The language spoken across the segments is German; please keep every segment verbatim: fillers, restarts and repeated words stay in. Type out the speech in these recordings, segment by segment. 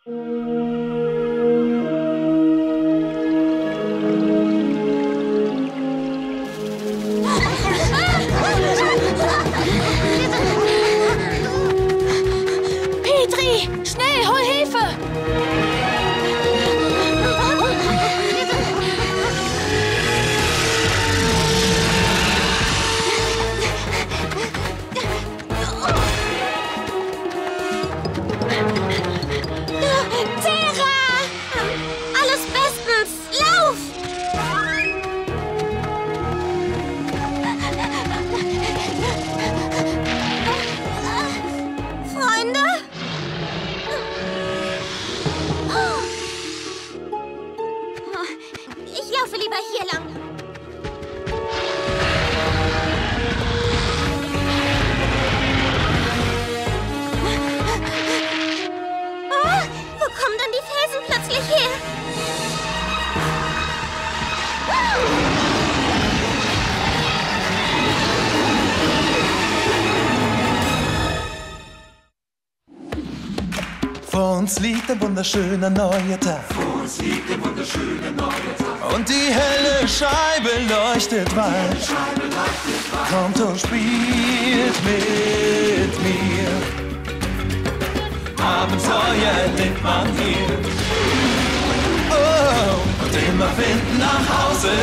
Petri, schnell, hol Hilfe! Vor uns liegt ein wunderschöner neuer Tag. Vor uns liegt ein wunderschöner neuer Tag. Und die helle Scheibe leuchtet weit. Kommt und spielt mit mir. Abenteuer lebt man hier. Oh, und immer finden nach Hause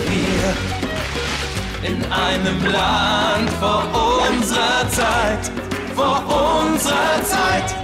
wir. In einem Land vor unserer Zeit. Vor unserer Zeit.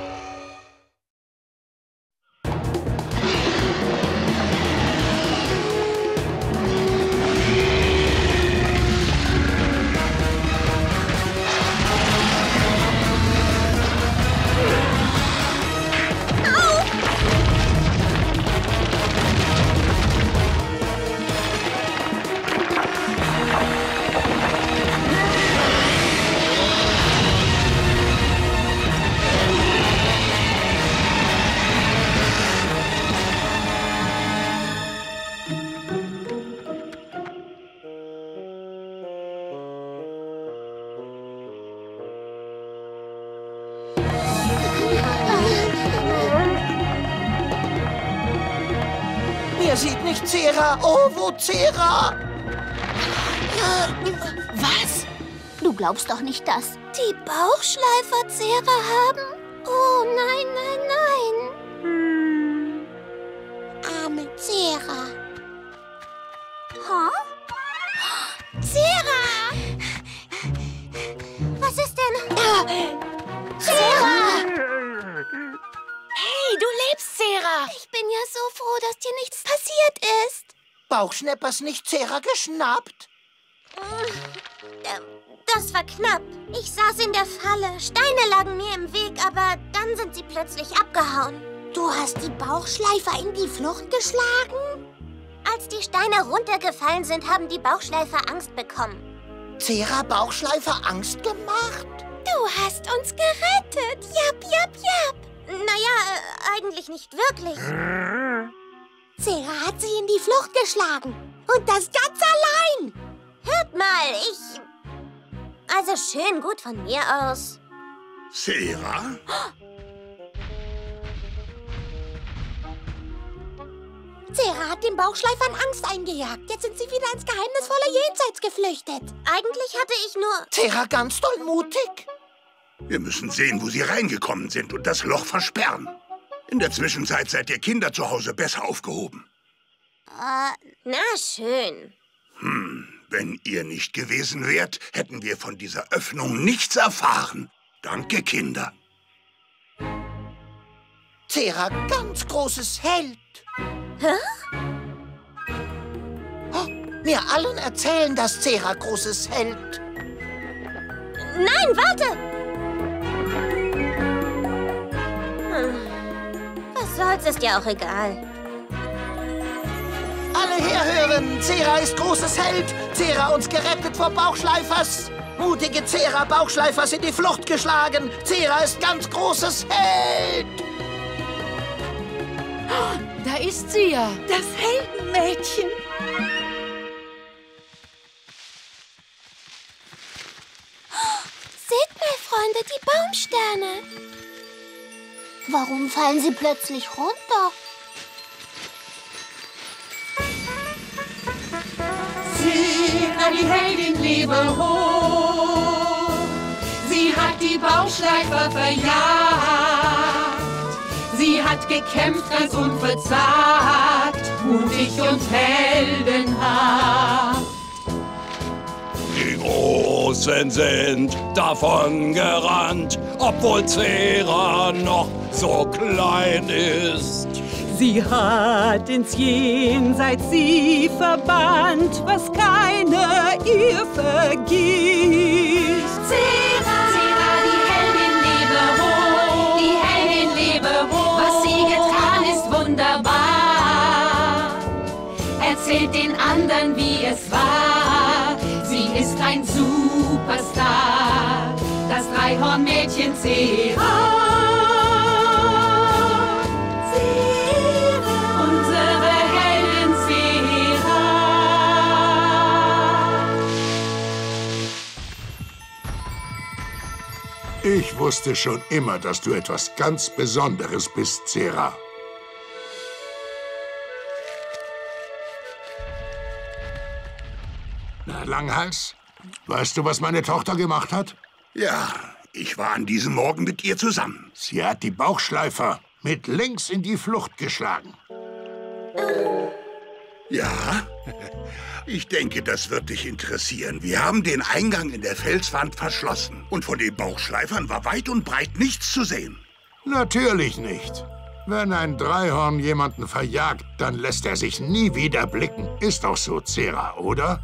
Er sieht nicht Zera. Oh, wo Zera? Was? Du glaubst doch nicht das. Die Bauchschleifer Zera haben? Oh, nein, nein, nein. Hm. Arme Zera. Huh? Zera! Was ist denn? Ah. Zera! Hey, du lebst, Zera! Ich bin ja so froh, dass dir nichts passiert ist. Bauchschneppers nicht Zera geschnappt? Das war knapp. Ich saß in der Falle. Steine lagen mir im Weg, aber dann sind sie plötzlich abgehauen. Du hast die Bauchschleifer in die Flucht geschlagen? Als die Steine runtergefallen sind, haben die Bauchschleifer Angst bekommen. Zera Bauchschleifer Angst gemacht? Du hast uns gerettet. Jap, jap, jap. Naja, äh, eigentlich nicht wirklich. Zera hat sie in die Flucht geschlagen. Und das ganz allein. Hört mal, ich... Also schön gut von mir aus. Zera? Zera hat den Bauchschleifern Angst eingejagt. Jetzt sind sie wieder ins geheimnisvolle Jenseits geflüchtet. Eigentlich hatte ich nur... Zera ganz doll mutig. Wir müssen sehen, wo sie reingekommen sind und das Loch versperren. In der Zwischenzeit seid ihr Kinder zu Hause besser aufgehoben. Äh, na schön. Hm, wenn ihr nicht gewesen wärt, hätten wir von dieser Öffnung nichts erfahren. Danke, Kinder. Zera ganz großes Held. Hä? Oh, mir allen erzählen, dass Zera großes Held. Nein, warte! Hm. Was soll's, ist ja auch egal. Alle herhören! Zera ist großes Held! Zera uns gerettet vor Bauchschleifers! Mutige Zera Bauchschleifers in die Flucht geschlagen! Zera ist ganz großes Held! Da ist sie ja. Das Heldenmädchen. Seht mal, Freunde, die Baumsterne. Warum fallen sie plötzlich runter? Zera, die Heldin, lebe hoch. Sie hat die Bauchschleifer verjagt. Sie hat gekämpft ganz unverzagt, mutig und heldenhaft. Die Großen sind davon gerannt, obwohl Zera noch so klein ist. Sie hat ins Jenseits sie verbannt, was keiner ihr vergisst. Zera, Zera, die Heldin, lebe hoch. Die Heldin, lebe hoch. Was sie getan ist wunderbar. Erzählt den anderen, wie es war. Sie ist ein Superstar, das Dreihornmädchen Zera. Zera, unsere Heldin Zera. Ich wusste schon immer, dass du etwas ganz Besonderes bist, Zera. Na, Langhals, weißt du, was meine Tochter gemacht hat? Ja, ich war an diesem Morgen mit ihr zusammen. Sie hat die Bauchschleifer mit links in die Flucht geschlagen. Ja, ich denke, das wird dich interessieren. Wir haben den Eingang in der Felswand verschlossen. Und von den Bauchschleifern war weit und breit nichts zu sehen. Natürlich nicht. Wenn ein Dreihorn jemanden verjagt, dann lässt er sich nie wieder blicken. Ist doch so, Zera, oder?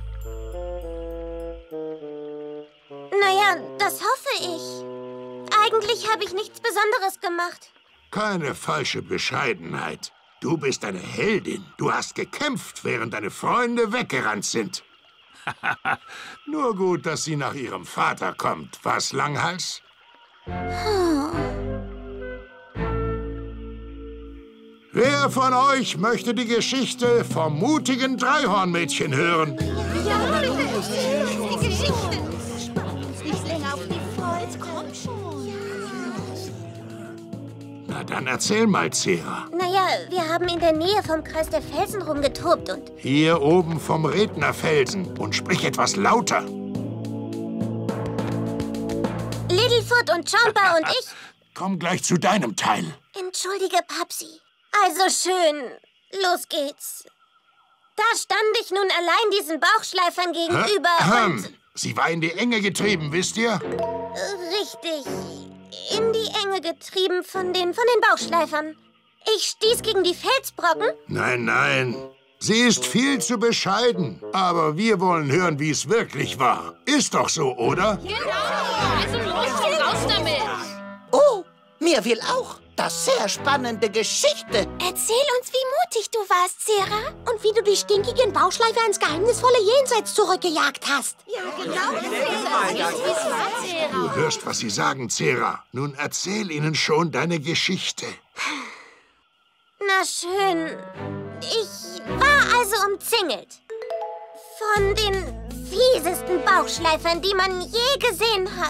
Naja, das hoffe ich. Eigentlich habe ich nichts Besonderes gemacht. Keine falsche Bescheidenheit. Du bist eine Heldin. Du hast gekämpft, während deine Freunde weggerannt sind. Nur gut, dass sie nach ihrem Vater kommt. Was, Langhals? Wer von euch möchte die Geschichte vom mutigen Dreihornmädchen hören? Ja, die Geschichte. Spannen uns nicht länger auf die Folge. Komm schon. Na dann erzähl mal, Zera. Naja, wir haben in der Nähe vom Kreis der Felsen rumgetobt und... Hier oben vom Rednerfelsen. Und sprich etwas lauter. Littlefoot und Chomper und ich... Komm gleich zu deinem Teil. Entschuldige, Papsi. Also schön. Los geht's. Da stand ich nun allein diesen Bauchschleifern gegenüber Ahem. und... Sie war in die Enge getrieben, wisst ihr? Richtig. In die Enge getrieben von den, von den Bauchschleifern. Ich stieß gegen die Felsbrocken. Nein, nein. Sie ist viel zu bescheiden. Aber wir wollen hören, wie es wirklich war. Ist doch so, oder? Also los, raus damit! Oh, mir will auch. Das sehr spannende Geschichte. Erzähl uns, wie mutig du warst, Zera. Und wie du die stinkigen Bauchschleifer ins geheimnisvolle Jenseits zurückgejagt hast. Ja, genau. Du hörst, was sie sagen, Zera. Nun erzähl ihnen schon deine Geschichte. Na schön. Ich war also umzingelt. Von den fiesesten Bauchschleifern, die man je gesehen hat.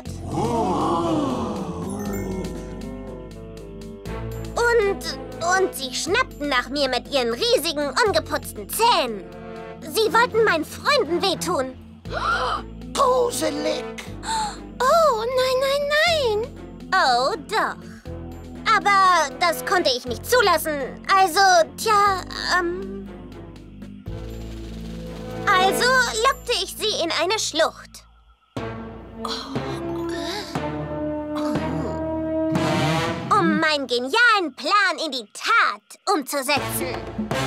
Und, und sie schnappten nach mir mit ihren riesigen, ungeputzten Zähnen. Sie wollten meinen Freunden wehtun. Gruselig. Oh, nein, nein, nein. Oh, doch. Aber das konnte ich nicht zulassen. Also, tja, ähm... Also lockte ich sie in eine Schlucht. Um meinen genialen Plan in die Tat umzusetzen.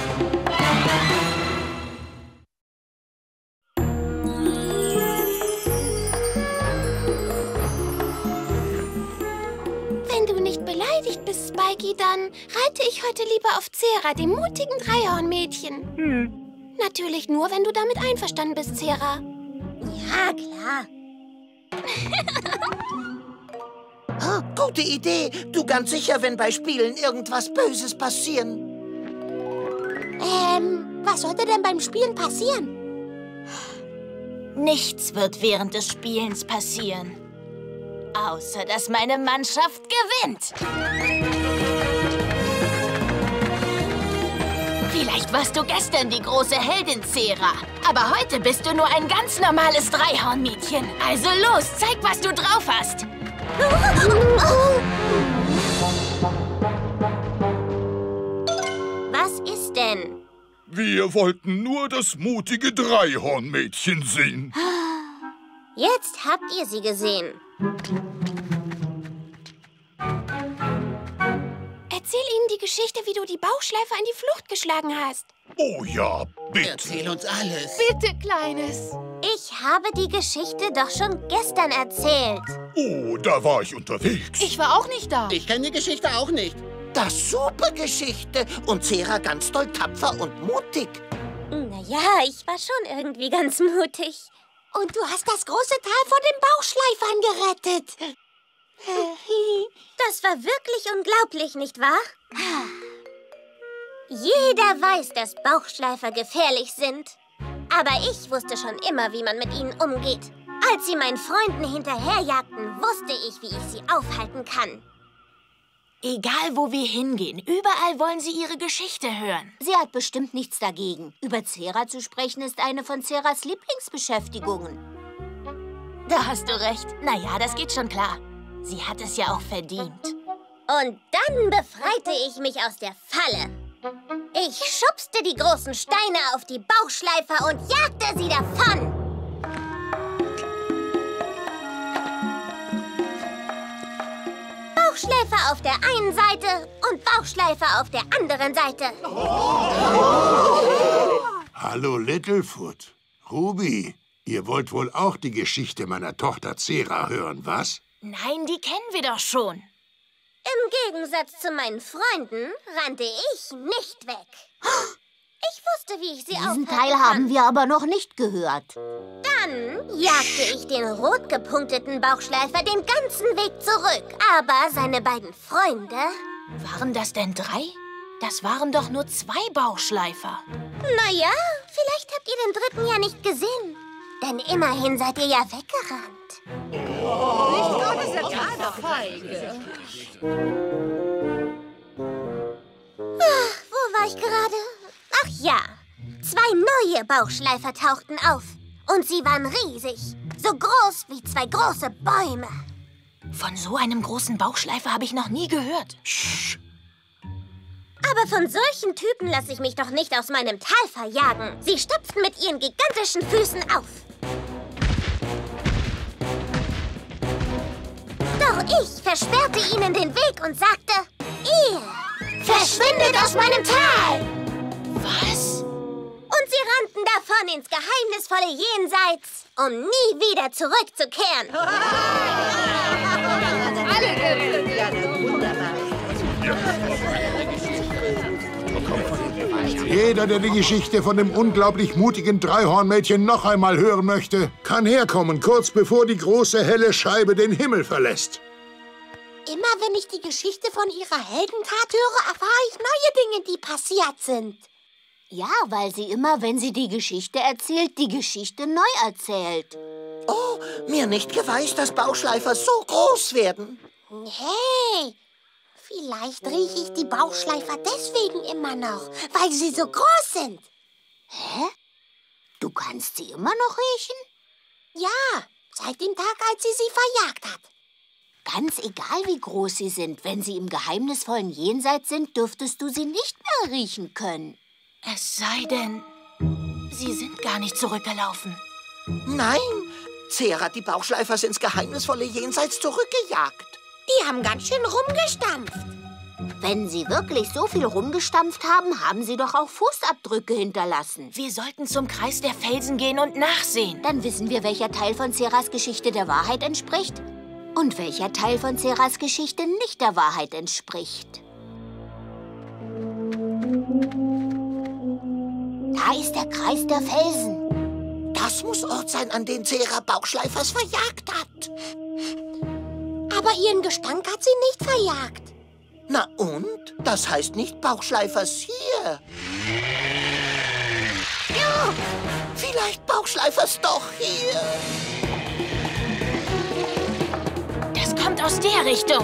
Wenn du nicht beleidigt bist, Spikey, dann reite ich heute lieber auf Zera, dem mutigen Dreihornmädchen. Hm. Natürlich nur, wenn du damit einverstanden bist, Zera. Ja, klar. Oh, gute Idee. Du ganz sicher, wenn bei Spielen irgendwas Böses passieren. Ähm, was sollte denn beim Spielen passieren? Nichts wird während des Spielens passieren. Außer, dass meine Mannschaft gewinnt. Vielleicht warst du gestern die große Heldin, Zera. Aber heute bist du nur ein ganz normales Dreihornmädchen. Also los, zeig, was du drauf hast. Was ist denn? Wir wollten nur das mutige Dreihornmädchen sehen. Jetzt habt ihr sie gesehen. Erzähl ihnen die Geschichte, wie du die Bauchschleifer in die Flucht geschlagen hast. Oh ja, bitte. Erzähl uns alles. Bitte, Kleines. Ich habe die Geschichte doch schon gestern erzählt. Oh, da war ich unterwegs. Ich war auch nicht da. Ich kenne die Geschichte auch nicht. Das super Geschichte. Und Zera ganz doll tapfer und mutig. Naja, ich war schon irgendwie ganz mutig. Und du hast das große Tal vor den Bauchschleifern gerettet. Das war wirklich unglaublich, nicht wahr? Jeder weiß, dass Bauchschleifer gefährlich sind. Aber ich wusste schon immer, wie man mit ihnen umgeht. Als sie meinen Freunden hinterherjagten, wusste ich, wie ich sie aufhalten kann. Egal, wo wir hingehen, überall wollen sie ihre Geschichte hören. Sie hat bestimmt nichts dagegen. Über Zera zu sprechen ist eine von Zeras Lieblingsbeschäftigungen. Da hast du recht. Naja, das geht schon klar. Sie hat es ja auch verdient. Und dann befreite ich mich aus der Falle. Ich schubste die großen Steine auf die Bauchschleifer und jagte sie davon. Bauchschleifer auf der einen Seite und Bauchschleifer auf der anderen Seite. Hallo, Littlefoot. Ruby, ihr wollt wohl auch die Geschichte meiner Tochter Zera hören, was? Nein, die kennen wir doch schon. Im Gegensatz zu meinen Freunden rannte ich nicht weg. Ich wusste, wie ich sie aufhalten Diesen Teil kann. haben wir aber noch nicht gehört. Dann jagte ich den rot gepunkteten Bauchschleifer den ganzen Weg zurück. Aber seine beiden Freunde... Waren das denn drei? Das waren doch nur zwei Bauchschleifer. Naja, vielleicht habt ihr den dritten ja nicht gesehen. Denn immerhin seid ihr ja weggerannt. Ach, wo war ich gerade? Ach ja, zwei neue Bauchschleifer tauchten auf. Und sie waren riesig, so groß wie zwei große Bäume. Von so einem großen Bauchschleifer habe ich noch nie gehört. Psst. Aber von solchen Typen lasse ich mich doch nicht aus meinem Tal verjagen. Sie stapften mit ihren gigantischen Füßen auf. Doch ich versperrte ihnen den Weg und sagte, ihr verschwindet aus meinem Tal! Was? Und sie rannten davon ins geheimnisvolle Jenseits, um nie wieder zurückzukehren. Jeder, der die Geschichte von dem unglaublich mutigen Dreihornmädchen noch einmal hören möchte, kann herkommen, kurz bevor die große helle Scheibe den Himmel verlässt. Immer wenn ich die Geschichte von ihrer Heldentat höre, erfahre ich neue Dinge, die passiert sind. Ja, weil sie immer, wenn sie die Geschichte erzählt, die Geschichte neu erzählt. Oh, mir nicht geweißt, dass Bauchschleifer so groß werden. Hey, vielleicht rieche ich die Bauchschleifer deswegen immer noch, weil sie so groß sind. Hä? Du kannst sie immer noch riechen? Ja, seit dem Tag, als sie sie verjagt hat. Ganz egal, wie groß sie sind, wenn sie im geheimnisvollen Jenseits sind, dürftest du sie nicht mehr riechen können. Es sei denn, sie sind gar nicht zurückgelaufen. Nein, Zera hat die Bauchschleifers ins geheimnisvolle Jenseits zurückgejagt. Die haben ganz schön rumgestampft. Wenn sie wirklich so viel rumgestampft haben, haben sie doch auch Fußabdrücke hinterlassen. Wir sollten zum Kreis der Felsen gehen und nachsehen. Dann wissen wir, welcher Teil von Zeras Geschichte der Wahrheit entspricht und welcher Teil von Zeras Geschichte nicht der Wahrheit entspricht. Da ist der Kreis der Felsen. Das muss Ort sein, an den Zera Bauchschleifers verjagt hat. Aber ihren Gestank hat sie nicht verjagt. Na und? Das heißt nicht Bauchschleifers hier. Ja, vielleicht Bauchschleifers doch hier. Das kommt aus der Richtung.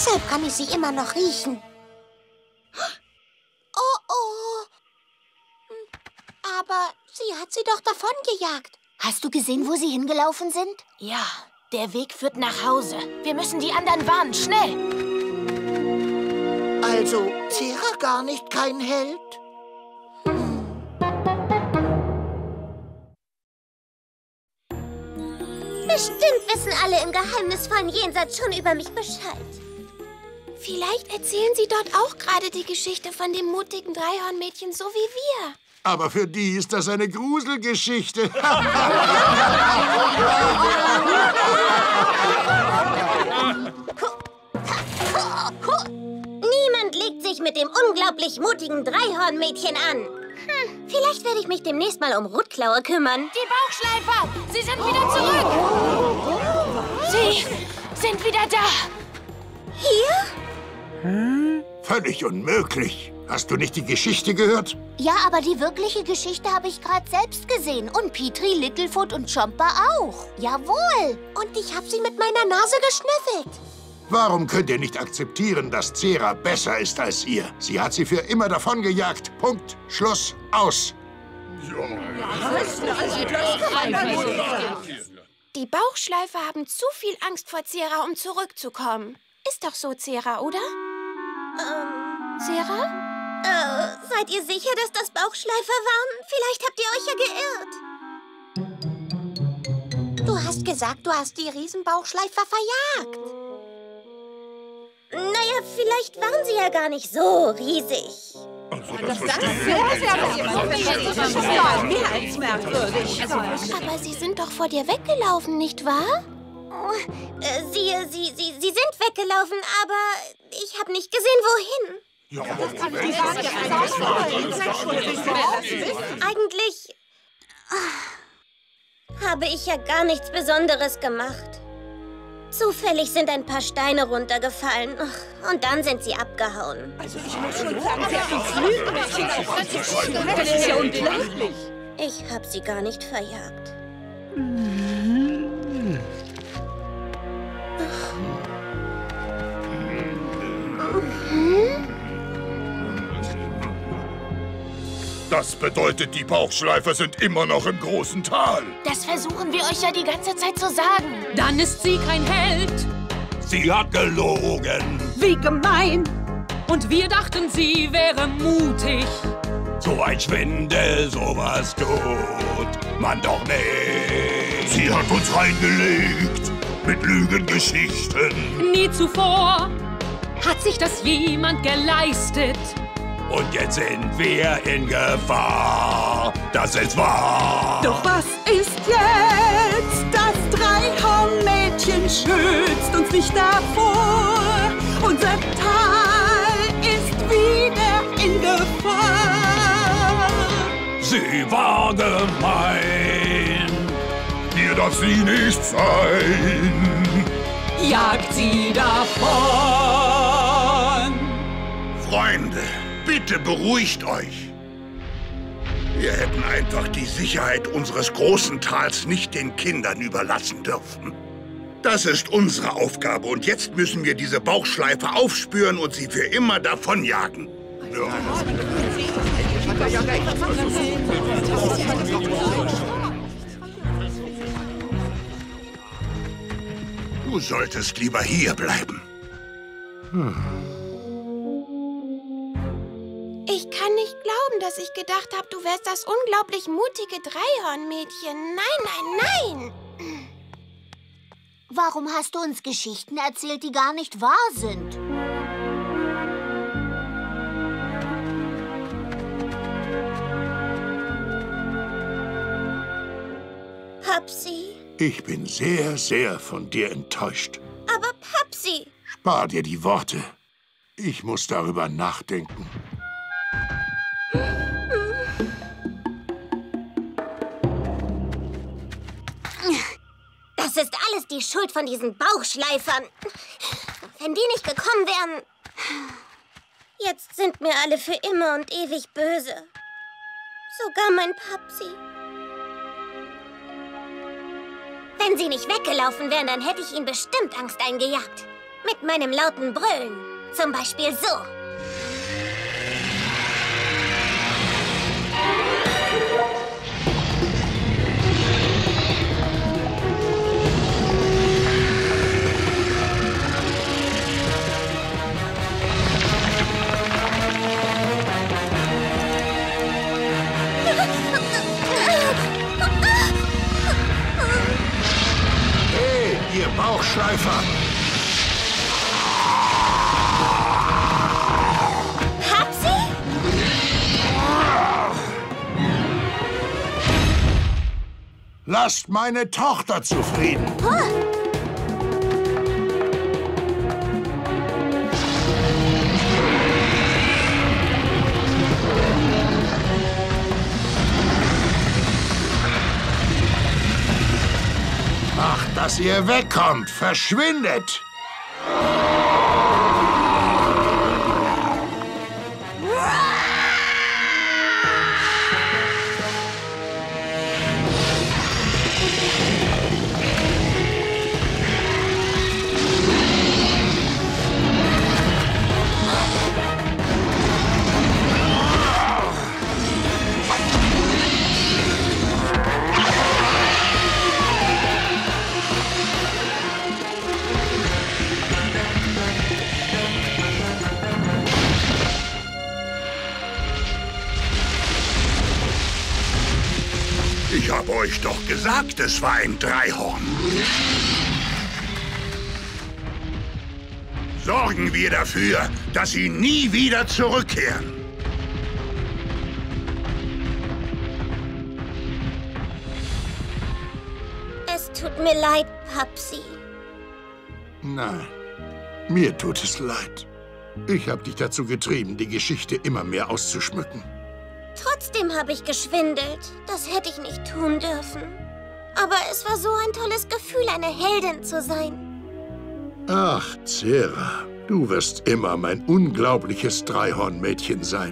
Deshalb kann ich sie immer noch riechen. Oh, oh. Aber sie hat sie doch davongejagt. Hast du gesehen, wo sie hingelaufen sind? Ja, der Weg führt nach Hause. Wir müssen die anderen warnen, schnell. Also, Zera gar nicht kein Held? Bestimmt wissen alle im geheimnisvollen Jenseits schon über mich Bescheid. Vielleicht erzählen sie dort auch gerade die Geschichte von dem mutigen Dreihornmädchen, so wie wir. Aber für die ist das eine Gruselgeschichte. Niemand legt sich mit dem unglaublich mutigen Dreihornmädchen an. Hm, vielleicht werde ich mich demnächst mal um Rotklaue kümmern. Die Bauchschleifer! Sie sind wieder zurück! Sie sind wieder da! Hier? Hm? Völlig unmöglich. Hast du nicht die Geschichte gehört? Ja, aber die wirkliche Geschichte habe ich gerade selbst gesehen. Und Petrie, Littlefoot und Chomper auch. Jawohl. Und ich habe sie mit meiner Nase geschnüffelt. Warum könnt ihr nicht akzeptieren, dass Zera besser ist als ihr? Sie hat sie für immer davongejagt. Punkt. Schluss. Aus. Die Bauchschleifer haben zu viel Angst vor Zera, um zurückzukommen. Ist doch so, Zera, oder? Ähm... Zera? Äh, seid ihr sicher, dass das Bauchschleifer waren? Vielleicht habt ihr euch ja geirrt. Du hast gesagt, du hast die Riesenbauchschleifer verjagt. Naja, vielleicht waren sie ja gar nicht so riesig. Also, das, das ist sehr, sehr mehr als merkwürdig. Aber sie sind doch vor dir weggelaufen, nicht wahr? Oh, äh, sie, sie, sie, sie sind weggelaufen, aber ich habe nicht gesehen, wohin. Ja, Eigentlich habe ich ja gar nichts Besonderes gemacht. Zufällig sind ein paar Steine runtergefallen und dann sind sie abgehauen. Also ich muss schon sagen, sie hat uns Lügen. Das ist ja unglaublich. Ich habe sie gar nicht verjagt. Das bedeutet, die Bauchschleifer sind immer noch im großen Tal. Das versuchen wir euch ja die ganze Zeit zu sagen. Dann ist sie kein Held. Sie hat gelogen. Wie gemein. Und wir dachten, sie wäre mutig. So ein Schwindel, sowas tut man doch nicht. Sie hat uns reingelegt mit Lügengeschichten. Nie zuvor hat sich das jemand geleistet. Und jetzt sind wir in Gefahr, das ist wahr. Doch was ist jetzt? Das Dreihornmädchen schützt uns nicht davor. Unser Tal ist wieder in Gefahr. Sie war gemein, dir darf sie nicht sein. Jagt sie davon. Freunde, bitte beruhigt euch. Wir hätten einfach die Sicherheit unseres großen Tals nicht den Kindern überlassen dürfen. Das ist unsere Aufgabe und jetzt müssen wir diese Bauchschleife aufspüren und sie für immer davonjagen. Ja. Du solltest lieber hier bleiben. Hm. Ich kann nicht glauben, dass ich gedacht habe, du wärst das unglaublich mutige Dreihornmädchen. Nein, nein, nein! Warum hast du uns Geschichten erzählt, die gar nicht wahr sind? Papsi. Ich bin sehr, sehr von dir enttäuscht. Aber Papsi. Spar dir die Worte. Ich muss darüber nachdenken. Das ist alles die Schuld von diesen Bauchschleifern. Wenn die nicht gekommen wären... Jetzt sind mir alle für immer und ewig böse. Sogar mein Papsi. Wenn sie nicht weggelaufen wären, dann hätte ich ihnen bestimmt Angst eingejagt. Mit meinem lauten Brüllen. Zum Beispiel so. Hey, ihr Bauchschleifer! Lasst meine Tochter zufrieden. Macht, dass ihr wegkommt. Verschwindet. Ich habe euch doch gesagt, es war ein Dreihorn. Sorgen wir dafür, dass sie nie wieder zurückkehren. Es tut mir leid, Papsi. Nein, mir tut es leid. Ich habe dich dazu getrieben, die Geschichte immer mehr auszuschmücken. Trotzdem habe ich geschwindelt. Das hätte ich nicht tun dürfen. Aber es war so ein tolles Gefühl, eine Heldin zu sein. Ach, Zera, du wirst immer mein unglaubliches Dreihornmädchen sein.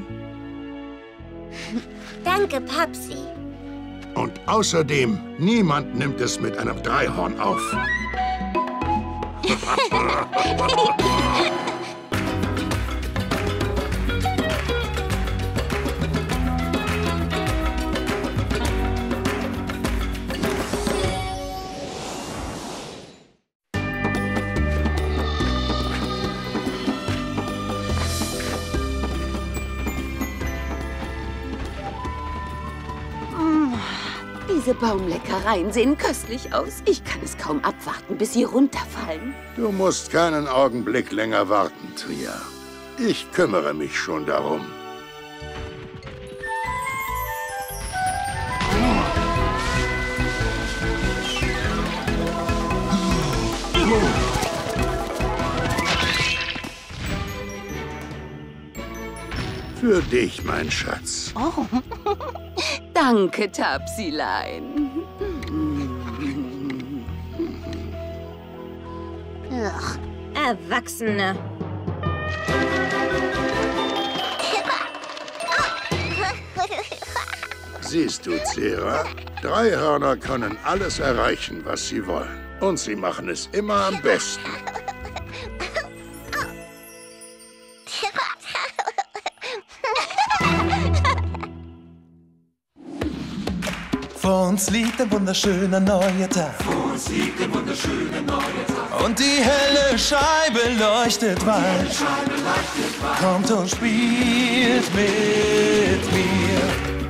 Danke, Papsi. Und außerdem, niemand nimmt es mit einem Dreihorn auf. Diese Baumleckereien sehen köstlich aus. Ich kann es kaum abwarten, bis sie runterfallen. Du musst keinen Augenblick länger warten, Tria. Ich kümmere mich schon darum. Für dich, mein Schatz. Oh, danke, Tapsilein. Ach, Erwachsene. Siehst du, Zera? Dreihörner können alles erreichen, was sie wollen. Und sie machen es immer am besten. Vor uns liegt ein wunderschöner neuer Tag. Vor uns liegt ein wunderschöner neuer Tag. Und die helle Scheibe leuchtet weit. Kommt und spielt mit mir.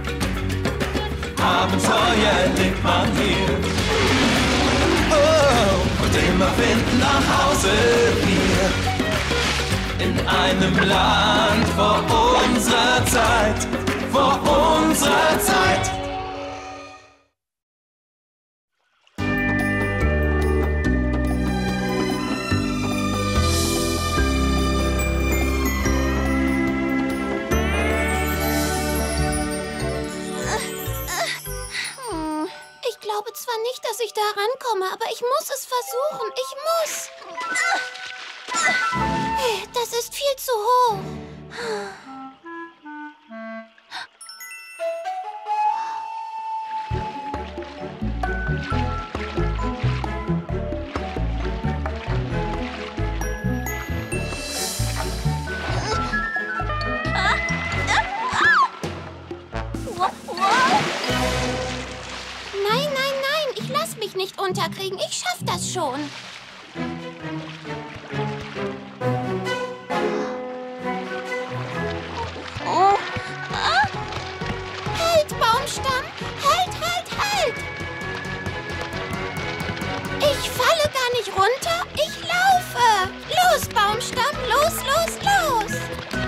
Abenteuer erlebt man hier. Oh, und immer finden nach Hause wir. In einem Land vor unserer Zeit. Vor unserer Zeit. Ich glaube zwar nicht, dass ich da rankomme, aber ich muss es versuchen. Ich muss. Das ist viel zu hoch. runterkriegen. Ich schaff das schon. Oh. Ah. Halt, Baumstamm! Halt, halt, halt! Ich falle gar nicht runter. Ich laufe. Los, Baumstamm. Los, los, los.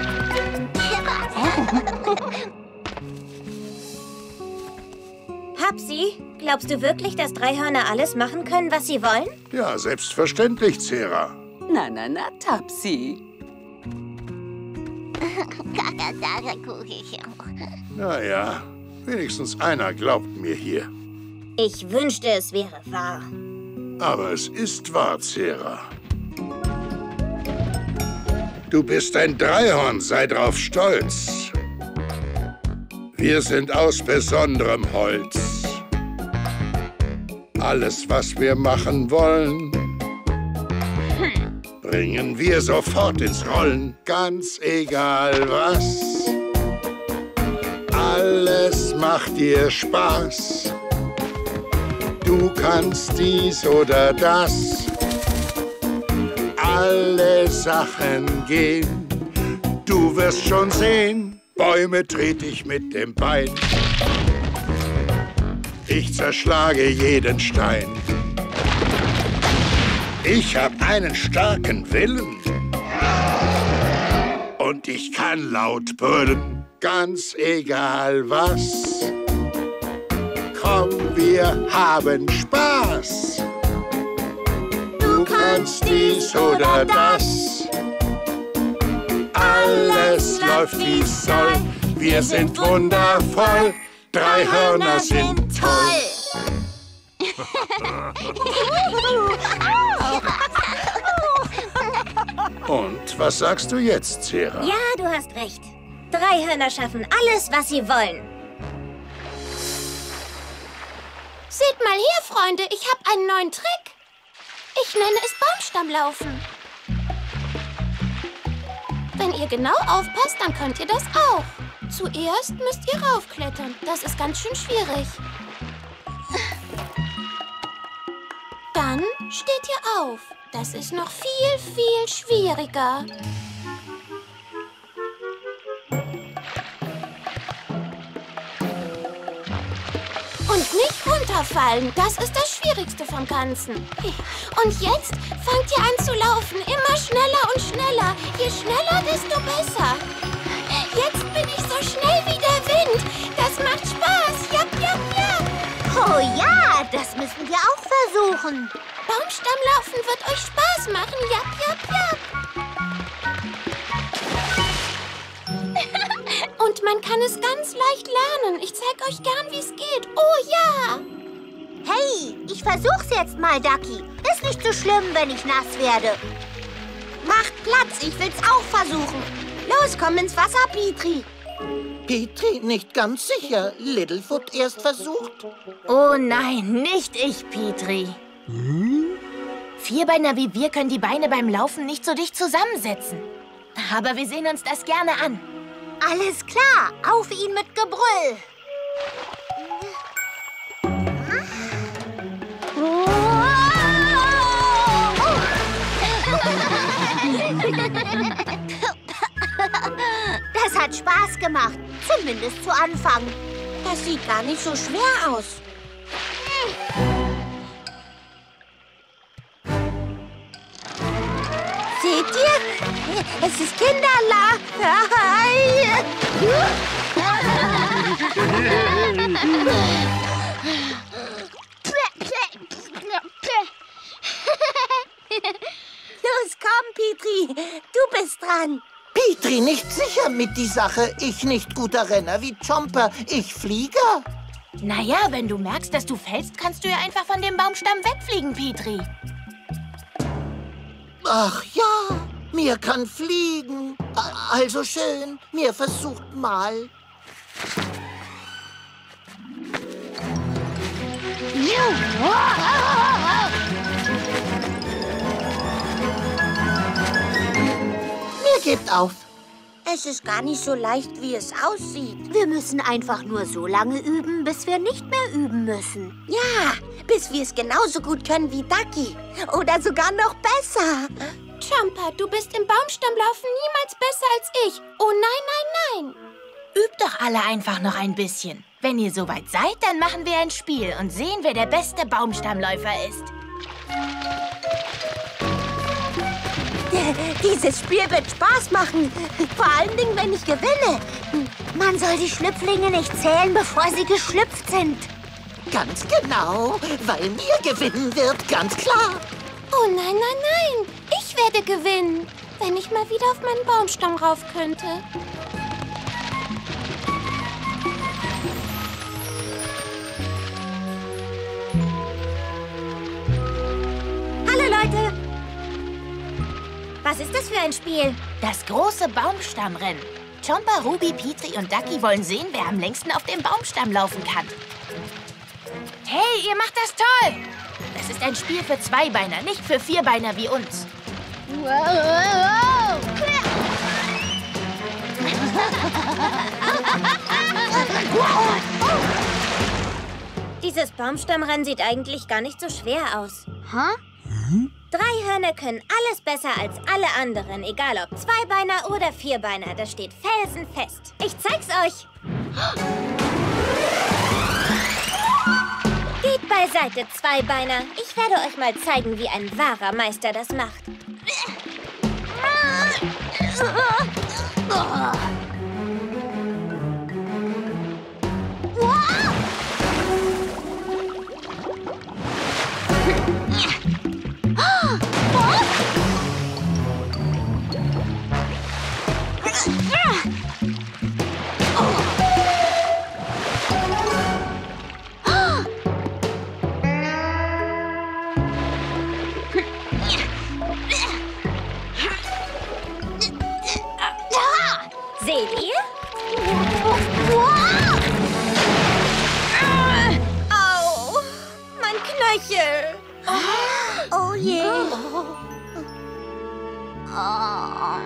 Papsi, glaubst du wirklich, dass Dreihörner alles machen können, was sie wollen? Ja, selbstverständlich, Zera. Na, na, na, Tapsi. Na ja, wenigstens einer glaubt mir hier. Ich wünschte, es wäre wahr. Aber es ist wahr, Zera. Du bist ein Dreihorn, sei drauf stolz. Wir sind aus besonderem Holz. Alles, was wir machen wollen, bringen wir sofort ins Rollen. Ganz egal was. Alles macht dir Spaß. Du kannst dies oder das. Alle Sachen gehen. Du wirst schon sehen. Bäume trete ich mit dem Bein. Ich zerschlage jeden Stein. Ich hab einen starken Willen. Und ich kann laut brüllen. Ganz egal was. Komm, wir haben Spaß. Du kannst dies oder das. Alles läuft wie es soll. Wir sind wundervoll. Dreihörner sind toll. Und was sagst du jetzt, Zera? Ja, du hast recht. Dreihörner schaffen alles, was sie wollen. Seht mal her, Freunde, ich habe einen neuen Trick. Ich nenne es Baumstammlaufen. Wenn ihr genau aufpasst, dann könnt ihr das auch. Zuerst müsst ihr raufklettern. Das ist ganz schön schwierig. Dann steht ihr auf. Das ist noch viel, viel schwieriger. Und nicht runterfallen. Das ist das Schwierigste vom Ganzen. Und jetzt fangt ihr an zu laufen. Immer schneller und schneller. Je schneller, desto besser. Jetzt bin ich so schnell wie der Wind. Das macht Spaß. Japp, japp, japp. Oh ja, das müssen wir auch versuchen. Baumstammlaufen wird euch Spaß machen. Japp, japp, japp. Und man kann es ganz leicht lernen. Ich zeige euch gern, wie es geht. Oh ja! Hey, ich versuch's jetzt mal, Ducky. Ist nicht so schlimm, wenn ich nass werde. Macht Platz, ich will's auch versuchen. Los, komm ins Wasser, Petrie. Petrie, nicht ganz sicher. Littlefoot erst versucht. Oh nein, nicht ich, Petrie. Hm? Vierbeiner wie wir können die Beine beim Laufen nicht so dicht zusammensetzen. Aber wir sehen uns das gerne an. Alles klar, auf ihn mit Gebrüll. Das hat Spaß gemacht, zumindest zu Anfang. Das sieht gar nicht so schwer aus. Seht ihr? Es ist Kinderla. Los, komm, Petrie. Du bist dran. Petrie, nicht sicher mit die Sache. Ich nicht guter Renner wie Chomper. Ich Flieger. Naja, wenn du merkst, dass du fällst, kannst du ja einfach von dem Baumstamm wegfliegen, Petrie. Ach ja, mir kann fliegen. Also schön, mir versucht mal. Mir gebt auf. Es ist gar nicht so leicht, wie es aussieht. Wir müssen einfach nur so lange üben, bis wir nicht mehr üben müssen. Ja, bis wir es genauso gut können wie Ducky. Oder sogar noch besser. Jumper, du bist im Baumstammlaufen niemals besser als ich. Oh nein, nein, nein. Übt doch alle einfach noch ein bisschen. Wenn ihr soweit seid, dann machen wir ein Spiel und sehen, wer der beste Baumstammläufer ist. Dieses Spiel wird Spaß machen. Vor allen Dingen, wenn ich gewinne. Man soll die Schlüpflinge nicht zählen, bevor sie geschlüpft sind. Ganz genau, weil mir gewinnen wird, ganz klar. Oh nein, nein, nein. Ich werde gewinnen, wenn ich mal wieder auf meinen Baumstamm rauf könnte. Hallo, Leute. Was ist das für ein Spiel? Das große Baumstammrennen. Jumper, Ruby, Petrie und Ducky wollen sehen, wer am längsten auf dem Baumstamm laufen kann. Hey, ihr macht das toll! Das ist ein Spiel für Zweibeiner, nicht für Vierbeiner wie uns. Dieses Baumstammrennen sieht eigentlich gar nicht so schwer aus. Hä? Drei Hörner können alles besser als alle anderen, egal ob Zweibeiner oder Vierbeiner. Das steht felsenfest. Ich zeig's euch. Geht beiseite, Zweibeiner. Ich werde euch mal zeigen, wie ein wahrer Meister das macht. Seht ihr? Au! Mein Knöchel! Oh je. Oh.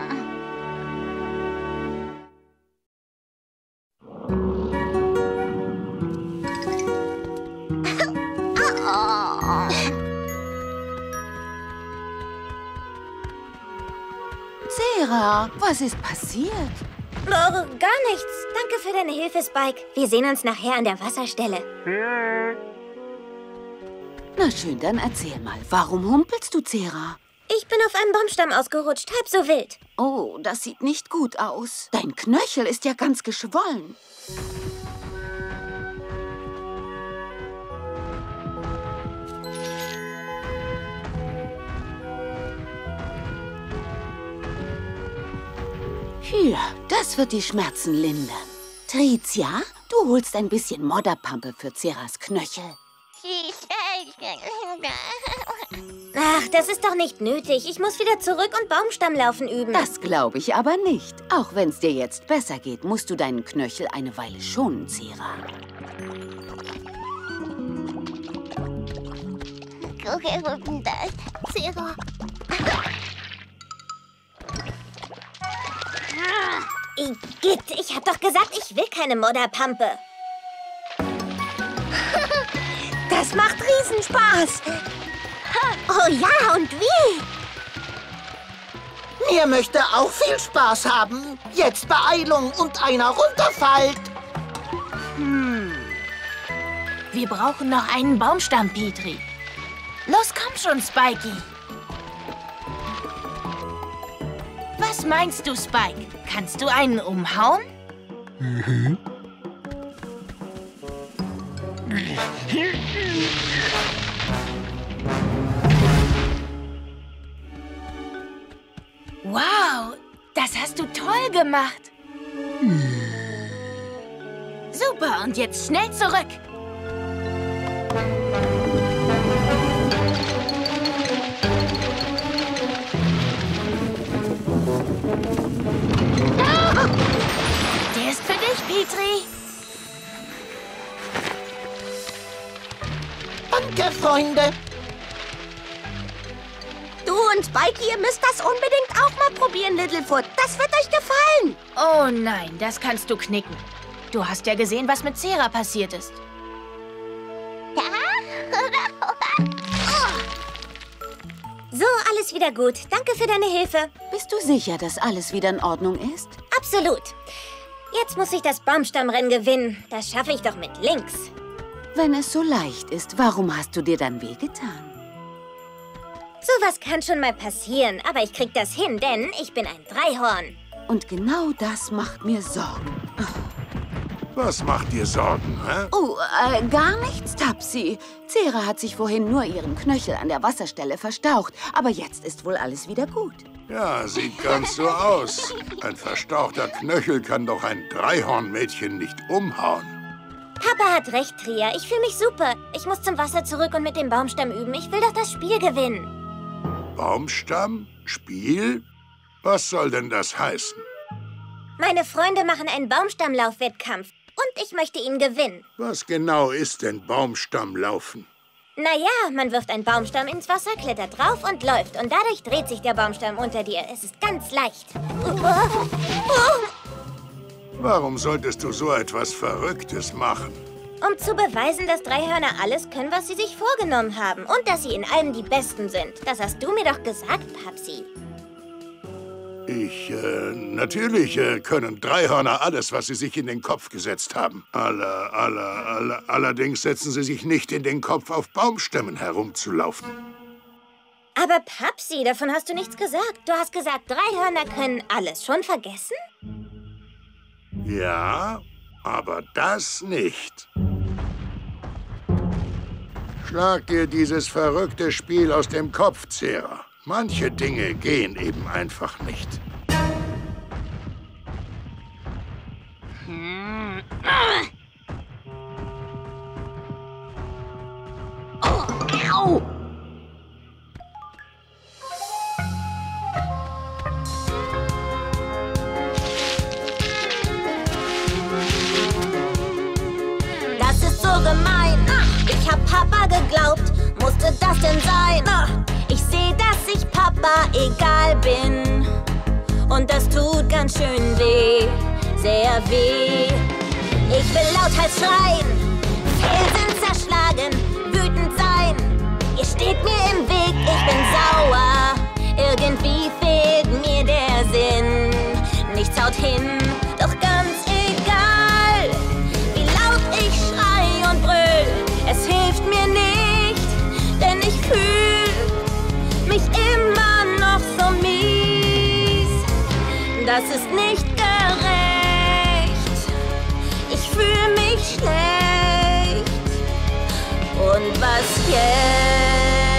Zera, was ist passiert? Oh, gar nichts. Danke für deine Hilfe, Spike. Wir sehen uns nachher an der Wasserstelle. Na schön, dann erzähl mal. Warum humpelst du, Zera? Ich bin auf einem Baumstamm ausgerutscht, halb so wild. Oh, das sieht nicht gut aus. Dein Knöchel ist ja ganz geschwollen. Hier, das wird die Schmerzen lindern. Tricia, du holst ein bisschen Modderpampe für Zeras Knöchel. Ach, das ist doch nicht nötig. Ich muss wieder zurück und Baumstammlaufen üben. Das glaube ich aber nicht. Auch wenn es dir jetzt besser geht, musst du deinen Knöchel eine Weile schonen, Zera. Zera. Igitt, ich hab doch gesagt, ich will keine Modderpampe. Das macht Riesenspaß. Oh ja, und wie? Mir möchte auch viel Spaß haben. Jetzt Beeilung und einer runterfällt. Hm. Wir brauchen noch einen Baumstamm, Petrie. Los, komm schon, Spikey. Was meinst du, Spike? Kannst du einen umhauen? Mhm. Wow, das hast du toll gemacht. Super, und jetzt schnell zurück. Der ist für dich, Petrie. Danke, Freunde. Du und Spikey, ihr müsst das unbedingt auch mal probieren, Littlefoot. Das wird euch gefallen. Oh nein, das kannst du knicken. Du hast ja gesehen, was mit Zera passiert ist. So, alles wieder gut. Danke für deine Hilfe. Bist du sicher, dass alles wieder in Ordnung ist? Absolut. Jetzt muss ich das Baumstammrennen gewinnen. Das schaffe ich doch mit links. Wenn es so leicht ist, warum hast du dir dann wehgetan? Sowas kann schon mal passieren, aber ich krieg das hin, denn ich bin ein Dreihorn. Und genau das macht mir Sorgen. Was macht dir Sorgen, hä? Oh, äh, gar nichts, Tapsi. Zera hat sich vorhin nur ihren Knöchel an der Wasserstelle verstaucht, aber jetzt ist wohl alles wieder gut. Ja, sieht ganz so aus. Ein verstauchter Knöchel kann doch ein Dreihornmädchen nicht umhauen. Papa hat recht, Tria. Ich fühle mich super. Ich muss zum Wasser zurück und mit dem Baumstamm üben. Ich will doch das Spiel gewinnen. Baumstamm? Spiel? Was soll denn das heißen? Meine Freunde machen einen Baumstammlauf-Wettkampf. Und ich möchte ihn gewinnen. Was genau ist denn Baumstammlaufen? Naja, man wirft einen Baumstamm ins Wasser, klettert drauf und läuft. Und dadurch dreht sich der Baumstamm unter dir. Es ist ganz leicht. Warum solltest du so etwas Verrücktes machen? Um zu beweisen, dass Dreihörner alles können, was sie sich vorgenommen haben. Und dass sie in allem die Besten sind. Das hast du mir doch gesagt, Papsi. Ich, äh, natürlich äh, können Dreihörner alles, was sie sich in den Kopf gesetzt haben. Aller, aller, aller, allerdings setzen sie sich nicht in den Kopf, auf Baumstämmen herumzulaufen. Aber Papsi, davon hast du nichts gesagt. Du hast gesagt, Dreihörner können alles. Schon vergessen? Ja, aber das nicht. Schlag dir dieses verrückte Spiel aus dem Kopf, Zera. Manche Dinge gehen eben einfach nicht. Oh, au! Das ist so gemein. Ich hab Papa geglaubt. Musste das denn sein? Ich sehe, dass ich Papa egal bin. Und das tut ganz schön weh, sehr weh. Ich will lauthals schreien, Felsen zerschlagen, wütend sein. Ihr steht mir im Weg, ich bin sauer. Irgendwie fehlt mir der Sinn. Nichts haut hin, doch ganz egal, wie laut ich schrei und brüll. Es hilft mir nicht, denn ich fühl mich immer noch so mies. Das ist nicht gerecht. Ich fühl mich schlecht. Und was jetzt?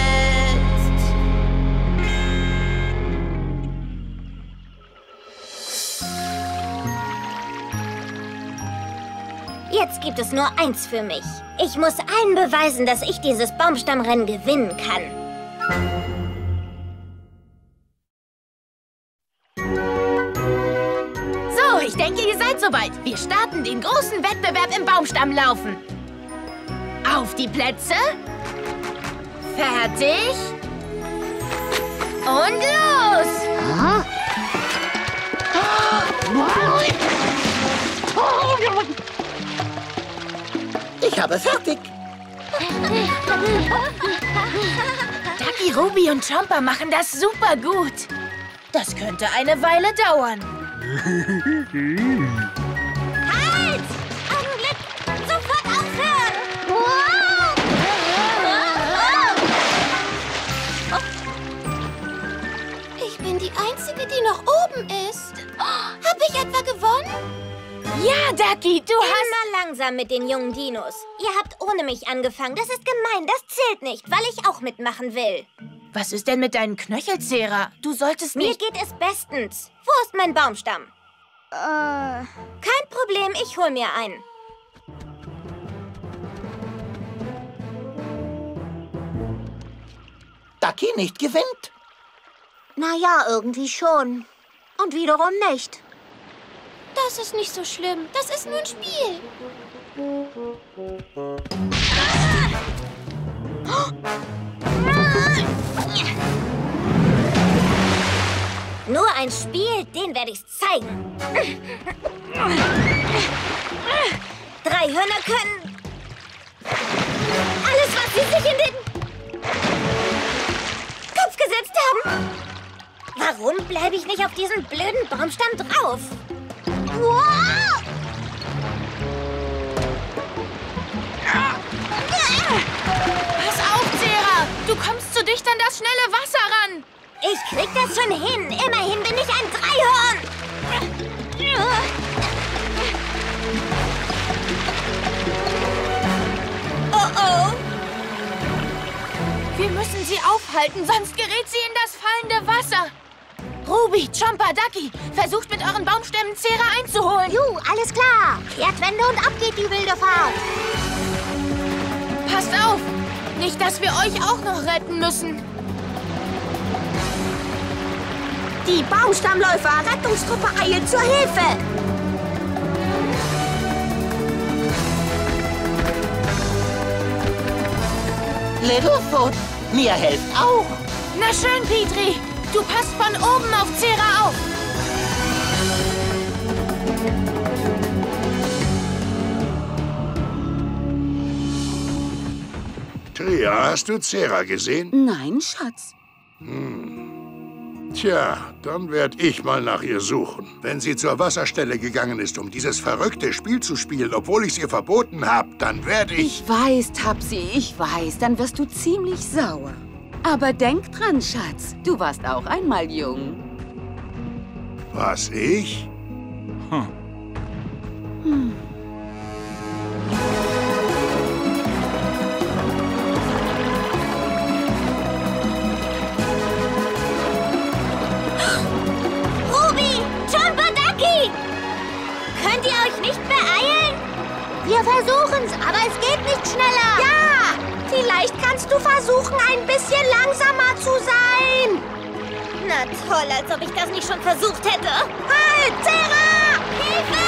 Jetzt gibt es nur eins für mich. Ich muss allen beweisen, dass ich dieses Baumstammrennen gewinnen kann. So, ich denke, ihr seid soweit. Wir starten den großen Wettbewerb im Baumstammlaufen. Auf die Plätze. Fertig. Und los! Ich habe fertig. Ducky, Ruby und Chomper machen das super gut. Das könnte eine Weile dauern. Halt! Augenblick! Sofort aufhören! Ich bin die Einzige, die noch oben ist. Hab ich etwa gewonnen? Ja, Ducky, du hast... Immer langsam mit den jungen Dinos. Ihr habt ohne mich angefangen. Das ist gemein, das zählt nicht, weil ich auch mitmachen will. Was ist denn mit deinen Knöcheln, Zera? Du solltest nicht... Mir geht es bestens. Wo ist mein Baumstamm? Äh... Kein Problem, ich hol mir einen. Ducky nicht gewinnt? Naja, irgendwie schon. Und wiederum nicht. Das ist nicht so schlimm. Das ist nur ein Spiel. Mein Spiel, den werde ich's zeigen. Drei Hörner können alles, was sie sich in den Kopf gesetzt haben. Warum bleibe ich nicht auf diesen blöden Baumstamm drauf? Wow! Pass auf, Zera! Du kommst zu dicht an das schnelle Wasser ran! Ich krieg das schon hin. Immerhin bin ich ein Dreihorn. Oh oh. Wir müssen sie aufhalten, sonst gerät sie in das fallende Wasser. Ruby, Chomper, Ducky, versucht mit euren Baumstämmen Zera einzuholen. Juhu, alles klar. Kehrtwende und ab geht die wilde Fahrt. Passt auf! Nicht, dass wir euch auch noch retten müssen. Die Baumstammläufer-Rettungstruppe eilt zur Hilfe. Littlefoot, mir helft auch. Na schön, Petrie. Du passt von oben auf Zera auf. Tria, hast du Zera gesehen? Nein, Schatz. Hm. Tja, dann werde ich mal nach ihr suchen. Wenn sie zur Wasserstelle gegangen ist, um dieses verrückte Spiel zu spielen, obwohl ich es ihr verboten habe, dann werde ich... Ich weiß, Topsy, ich weiß. Dann wirst du ziemlich sauer. Aber denk dran, Schatz. Du warst auch einmal jung. Was, ich? Hm. Hm. Könnt ihr euch nicht beeilen? Wir versuchen's, aber es geht nicht schneller. Ja, vielleicht kannst du versuchen, ein bisschen langsamer zu sein. Na toll, als ob ich das nicht schon versucht hätte. Halt, Zera! Hilfe!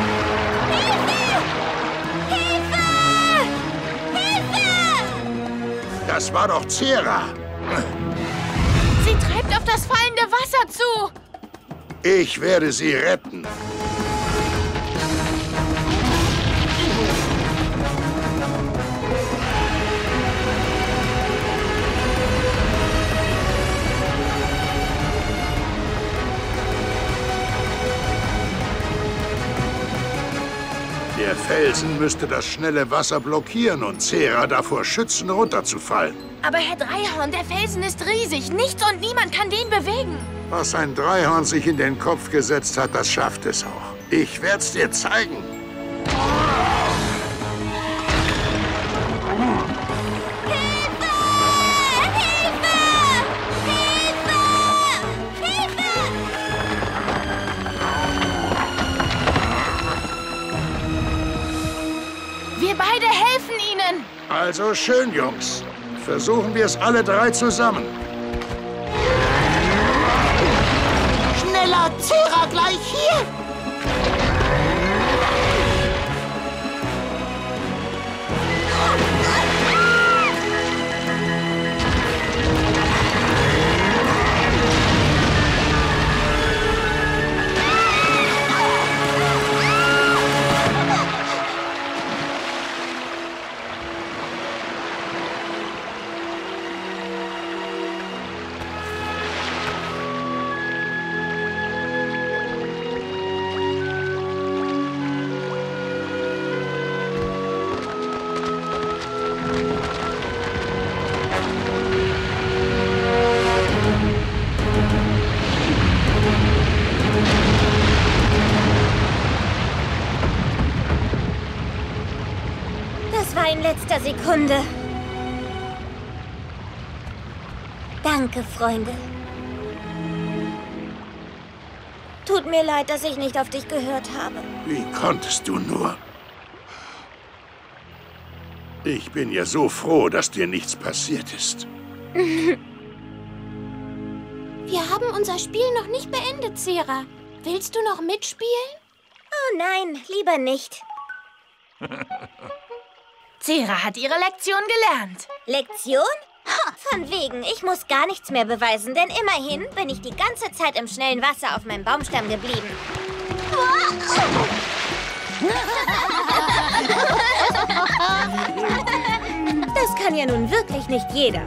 Hilfe! Hilfe! Hilfe! Das war doch Zera. Sie treibt auf das fallende Wasser zu. Ich werde sie retten. Der Felsen müsste das schnelle Wasser blockieren und Zera davor schützen, runterzufallen. Aber Herr Dreihorn, der Felsen ist riesig. Nichts und niemand kann den bewegen. Was ein Dreihorn sich in den Kopf gesetzt hat, das schafft es auch. Ich werd's dir zeigen. Wir beide helfen Ihnen. Also schön, Jungs. Versuchen wir es alle drei zusammen. Schneller, Zera, gleich hier! Das war in letzter Sekunde. Danke, Freunde. Tut mir leid, dass ich nicht auf dich gehört habe. Wie konntest du nur? Ich bin ja so froh, dass dir nichts passiert ist. Wir haben unser Spiel noch nicht beendet, Zera. Willst du noch mitspielen? Oh nein, lieber nicht. Zera hat ihre Lektion gelernt. Lektion? Ha, Von wegen, ich muss gar nichts mehr beweisen, denn immerhin bin ich die ganze Zeit im schnellen Wasser auf meinem Baumstamm geblieben. Das kann ja nun wirklich nicht jeder.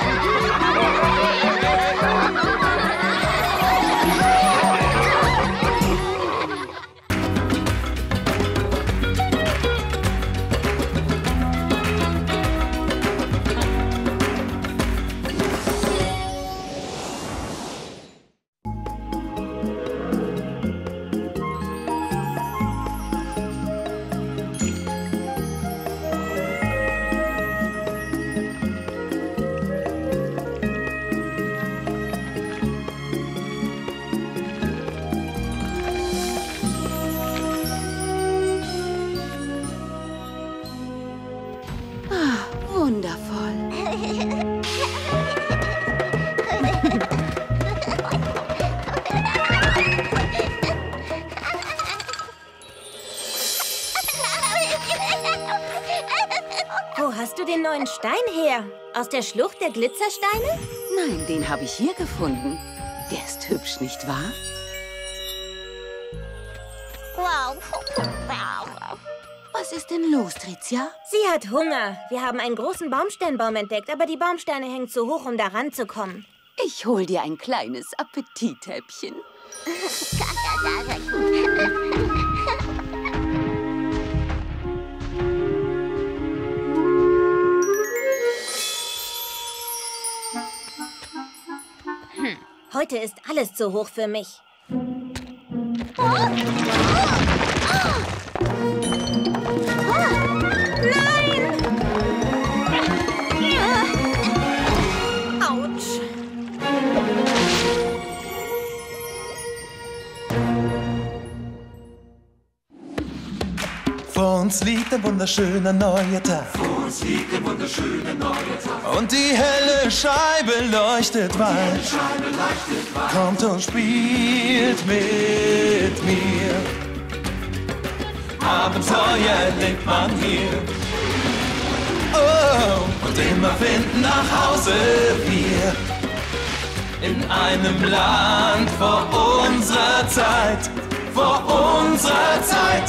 Wo hast du den neuen Stein her? Aus der Schlucht der Glitzersteine? Nein, den habe ich hier gefunden. Der ist hübsch, nicht wahr? Wow. Was ist denn los, Tricia? Sie hat Hunger. Wir haben einen großen Baumsteinbaum entdeckt, aber die Baumsteine hängen zu hoch, um da ranzukommen. Ich hol dir ein kleines Appetithäppchen. Hm. Heute ist alles zu hoch für mich. Vor uns liegt ein wunderschöner neuer Tag. Vor uns liegt ein wunderschöner neuer Tag. Und die helle Scheibe leuchtet weit. Kommt und spielt mit mir. Abenteuer erlebt man hier. Oh, und immer finden nach Hause wir. In einem Land vor unserer Zeit. Vor unserer Zeit.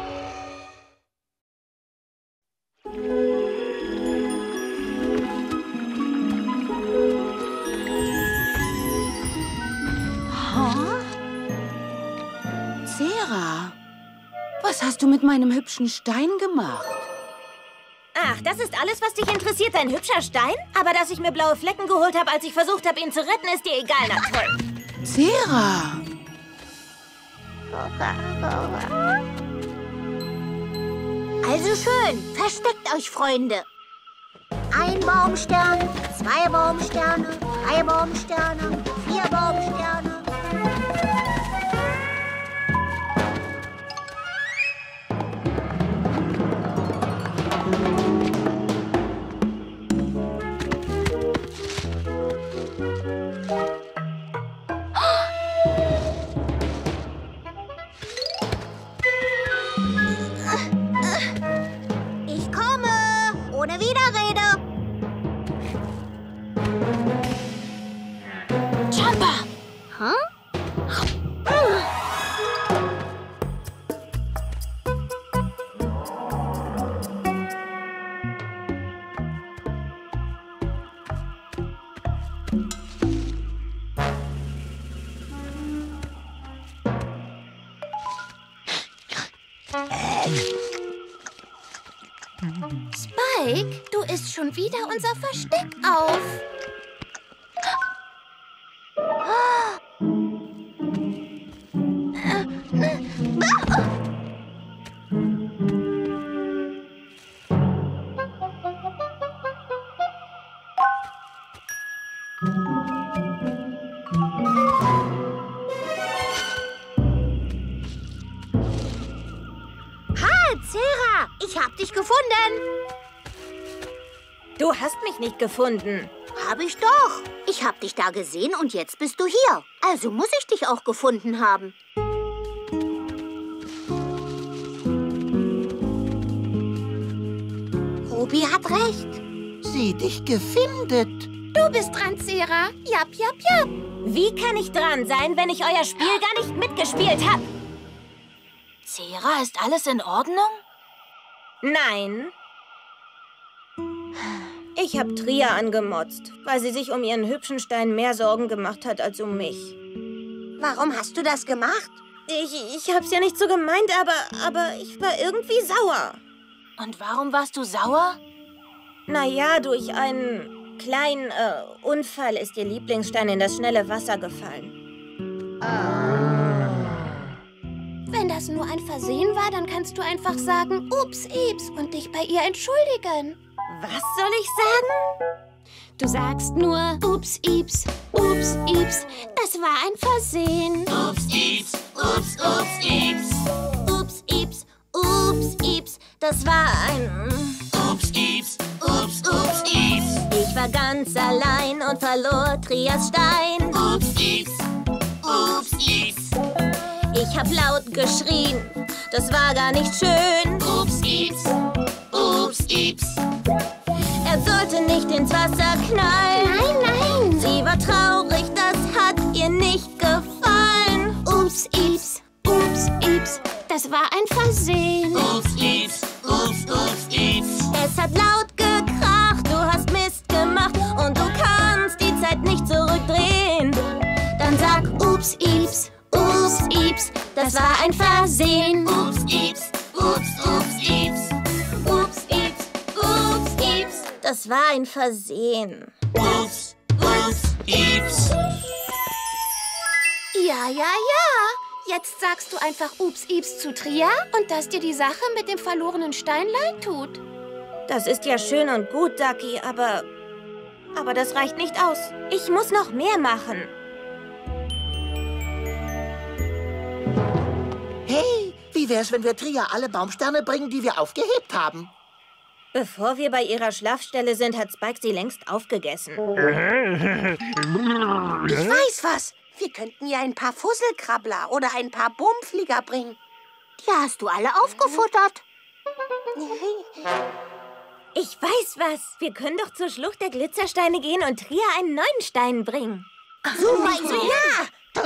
Zera, was hast du mit meinem hübschen Stein gemacht? Ach, das ist alles, was dich interessiert, ein hübscher Stein? Aber dass ich mir blaue Flecken geholt habe, als ich versucht habe, ihn zu retten, ist dir egal, na toll. Zera! Also schön, versteckt euch, Freunde. Ein Baumstern, zwei Baumsterne, drei Baumsterne, vier Baumsterne. Ich komme, ohne Widerrede. Jumper! Hm? Spike, du isst schon wieder unser Versteck auf. Zera, ich hab dich gefunden. Du hast mich nicht gefunden. Hab ich doch. Ich hab dich da gesehen und jetzt bist du hier. Also muss ich dich auch gefunden haben. Ruby hat recht. Sie dich gefindet. Du bist dran, Zera. Japp, japp, japp. Wie kann ich dran sein, wenn ich euer Spiel gar nicht mitgespielt habe? Zera, ist alles in Ordnung? Nein. Ich habe Tria angemotzt, weil sie sich um ihren hübschen Stein mehr Sorgen gemacht hat als um mich. Warum hast du das gemacht? Ich, ich hab's ja nicht so gemeint, aber, aber ich war irgendwie sauer. Und warum warst du sauer? Naja, durch einen kleinen äh, Unfall ist ihr Lieblingsstein in das schnelle Wasser gefallen. Wenn das nur ein Versehen war, dann kannst du einfach sagen, ups, ips, und dich bei ihr entschuldigen. Was soll ich sagen? Du sagst nur, ups, ips, ups, ips, das war ein Versehen. Ups, ips, ups, ups, ips. Ups, ips, ups, ips, das war ein... Ups, ips, ups, ups, ips. Ich war ganz allein und verlor Trias Stein. Ups, ips, ups, ips. Ich hab laut geschrien, das war gar nicht schön. Ups, ips, ups, ips. Er sollte nicht ins Wasser knallen. Nein, nein. Sie war traurig, das hat ihr nicht gefallen. Ups, ips, ups, ips, das war ein Versehen. Ups, ips, ups, ups, ips. Es hat laut gekracht, du hast Mist gemacht und du kannst die Zeit nicht zurückdrehen. Dann sag ups, ips, ups, ips, das war ein Versehen. Ups, ips, ups, ups, ips. Ups, ips, ups, ips, das war ein Versehen. Ups, ups, ips. Ja, ja, ja. Jetzt sagst du einfach ups, ips zu Tria und dass dir die Sache mit dem verlorenen Stein leid tut. Das ist ja schön und gut, Ducky, aber... Aber das reicht nicht aus. Ich muss noch mehr machen. Hey, wie wär's, wenn wir Tria alle Baumsterne bringen, die wir aufgehebt haben? Bevor wir bei ihrer Schlafstelle sind, hat Spike sie längst aufgegessen. Ich weiß was. Wir könnten ja ein paar Fusselkrabbler oder ein paar Bummflieger bringen. Die hast du alle aufgefuttert. Ich weiß was. Wir können doch zur Schlucht der Glitzersteine gehen und Tria einen neuen Stein bringen. Super Idee. Ja.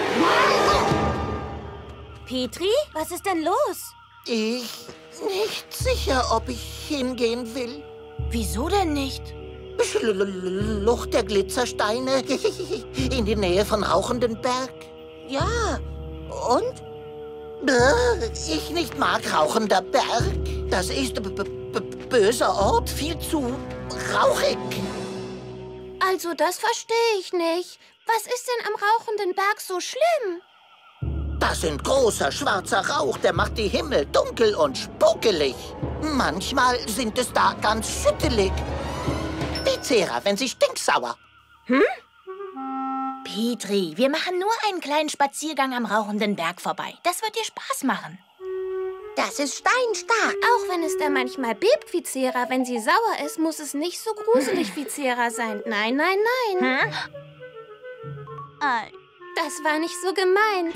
Petri, was ist denn los? Ich nicht sicher, ob ich hingehen will. Wieso denn nicht? Schlucht der Glitzersteine in die Nähe von Rauchendenberg. Ja, und? Ich nicht mag Rauchender Berg. Das ist b -b böser Ort, viel zu rauchig. Also das verstehe ich nicht. Was ist denn am Rauchenden Berg so schlimm? Das ist großer schwarzer Rauch, der macht die Himmel dunkel und spukelig. Manchmal sind es da ganz schüttelig. Wie Zera, wenn sie stinksauer. Hm? Petri, wir machen nur einen kleinen Spaziergang am Rauchenden Berg vorbei. Das wird dir Spaß machen. Das ist steinstark. Auch wenn es da manchmal bebt wie Zera, wenn sie sauer ist, muss es nicht so gruselig wie Zera sein. Nein, nein, nein. Hm? Äh, das war nicht so gemeint.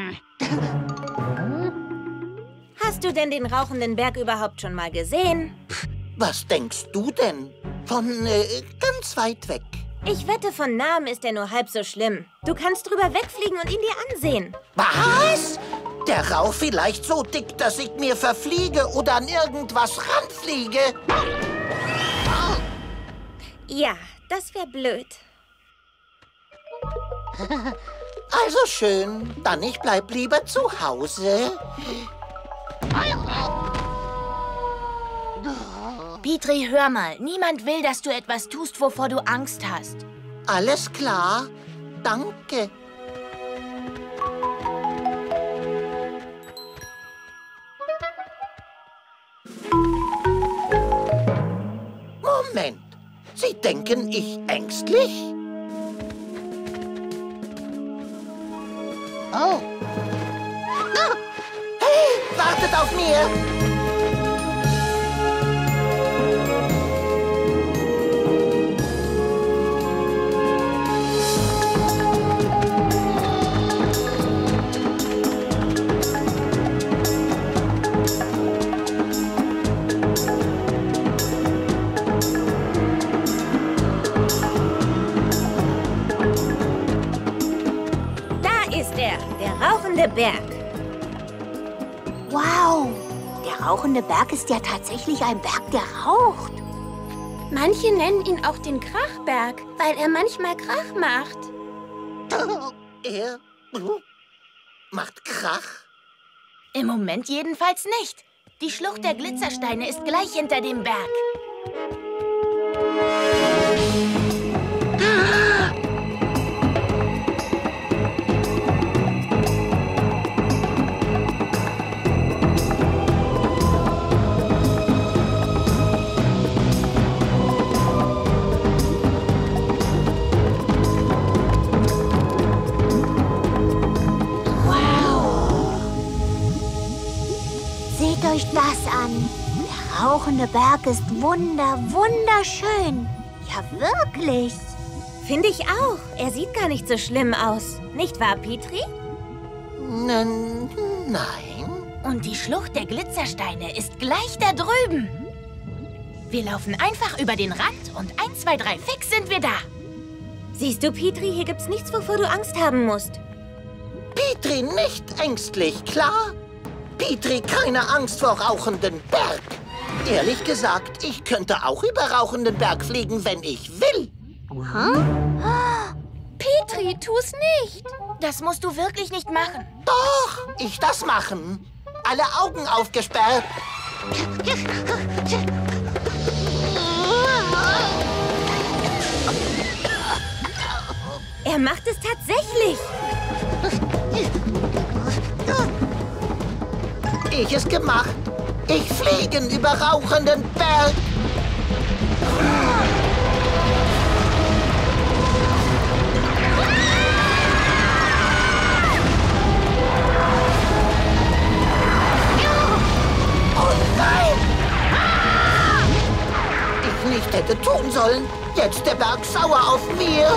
Hm. Hast du denn den Rauchenden Berg überhaupt schon mal gesehen? Was denkst du denn? Von äh, ganz weit weg. Ich wette, von nahem ist er nur halb so schlimm. Du kannst drüber wegfliegen und ihn dir ansehen. Was? Der Rauch vielleicht so dick, dass ich mir verfliege oder an irgendwas ranfliege? Ja, das wäre blöd. Also schön, dann ich bleib lieber zu Hause. Petri, hör mal. Niemand will, dass du etwas tust, wovor du Angst hast. Alles klar. Danke. Moment. Sie denken, ich ängstlich? Oh. Ah. Hey, wartet auf mir! rauchende Berg. Wow, der rauchende Berg ist ja tatsächlich ein Berg, der raucht. Manche nennen ihn auch den Krachberg, weil er manchmal Krach macht. Er macht Krach? Im Moment jedenfalls nicht. Die Schlucht der Glitzersteine ist gleich hinter dem Berg. Seht euch das an. Der rauchende Berg ist wunder, wunderschön. Ja, wirklich. Finde ich auch. Er sieht gar nicht so schlimm aus. Nicht wahr, Petri? N nein. Und die Schlucht der Glitzersteine ist gleich da drüben. Wir laufen einfach über den Rand und eins, zwei, drei, fix sind wir da. Siehst du, Petri, hier gibt's nichts, wovor du Angst haben musst. Petri nicht ängstlich, klar? Petri, keine Angst vor rauchenden Berg. Ehrlich gesagt, ich könnte auch über rauchenden Berg fliegen, wenn ich will. Hm? Petri, tu's nicht. Das musst du wirklich nicht machen. Doch, ich das machen. Alle Augen aufgesperrt. Er macht es tatsächlich. Ich es gemacht. Ich fliegen über rauchenden Berg. Oh nein! Ich nicht hätte tun sollen. Jetzt der Berg sauer auf mir.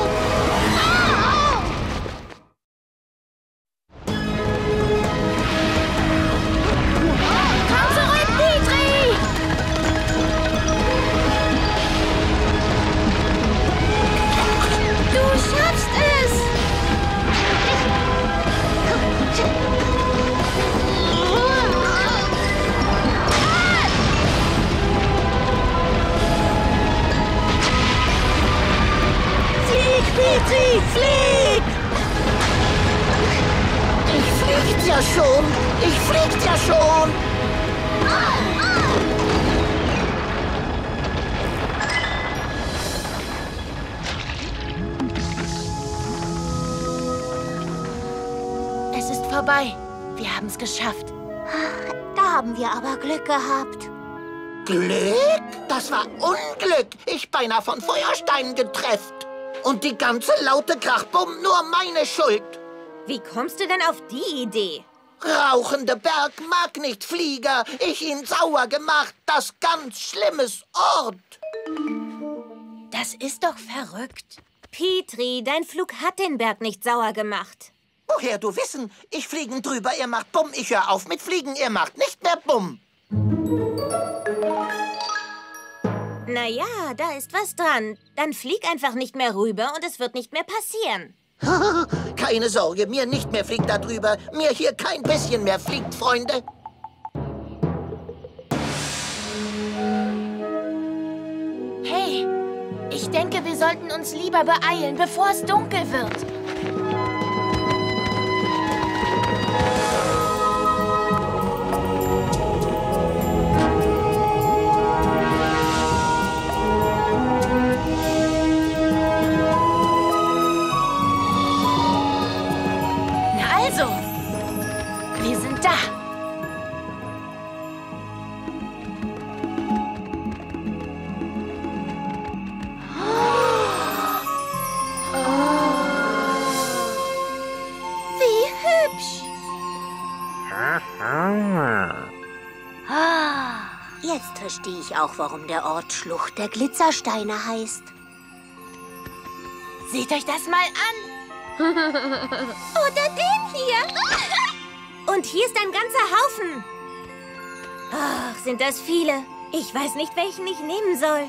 Petri, flieg! Ich fliegt ja schon! Ich fliegt ja schon! Es ist vorbei. Wir haben es geschafft. Da haben wir aber Glück gehabt. Glück? Das war Unglück. Ich beinahe von Feuersteinen getrefft. Und die ganze laute Krachbumm nur meine Schuld. Wie kommst du denn auf die Idee? Rauchende Berg mag nicht Flieger. Ich ihn sauer gemacht. Das ganz schlimmes Ort. Das ist doch verrückt. Petri, dein Flug hat den Berg nicht sauer gemacht. Woher du wissen? Ich fliegen drüber, ihr macht Bumm. Ich hör auf mit Fliegen, ihr macht nicht mehr Bumm. Naja, da ist was dran. Dann flieg einfach nicht mehr rüber und es wird nicht mehr passieren. Keine Sorge, mir nicht mehr fliegt da drüber. Mir hier kein bisschen mehr fliegt, Freunde. Hey, ich denke, wir sollten uns lieber beeilen, bevor es dunkel wird. Also, wir sind da. Wie hübsch. Jetzt verstehe ich auch, warum der Ort Schlucht der Glitzersteine heißt. Seht euch das mal an. Oder den hier. Und hier ist ein ganzer Haufen. Ach, sind das viele. Ich weiß nicht, welchen ich nehmen soll.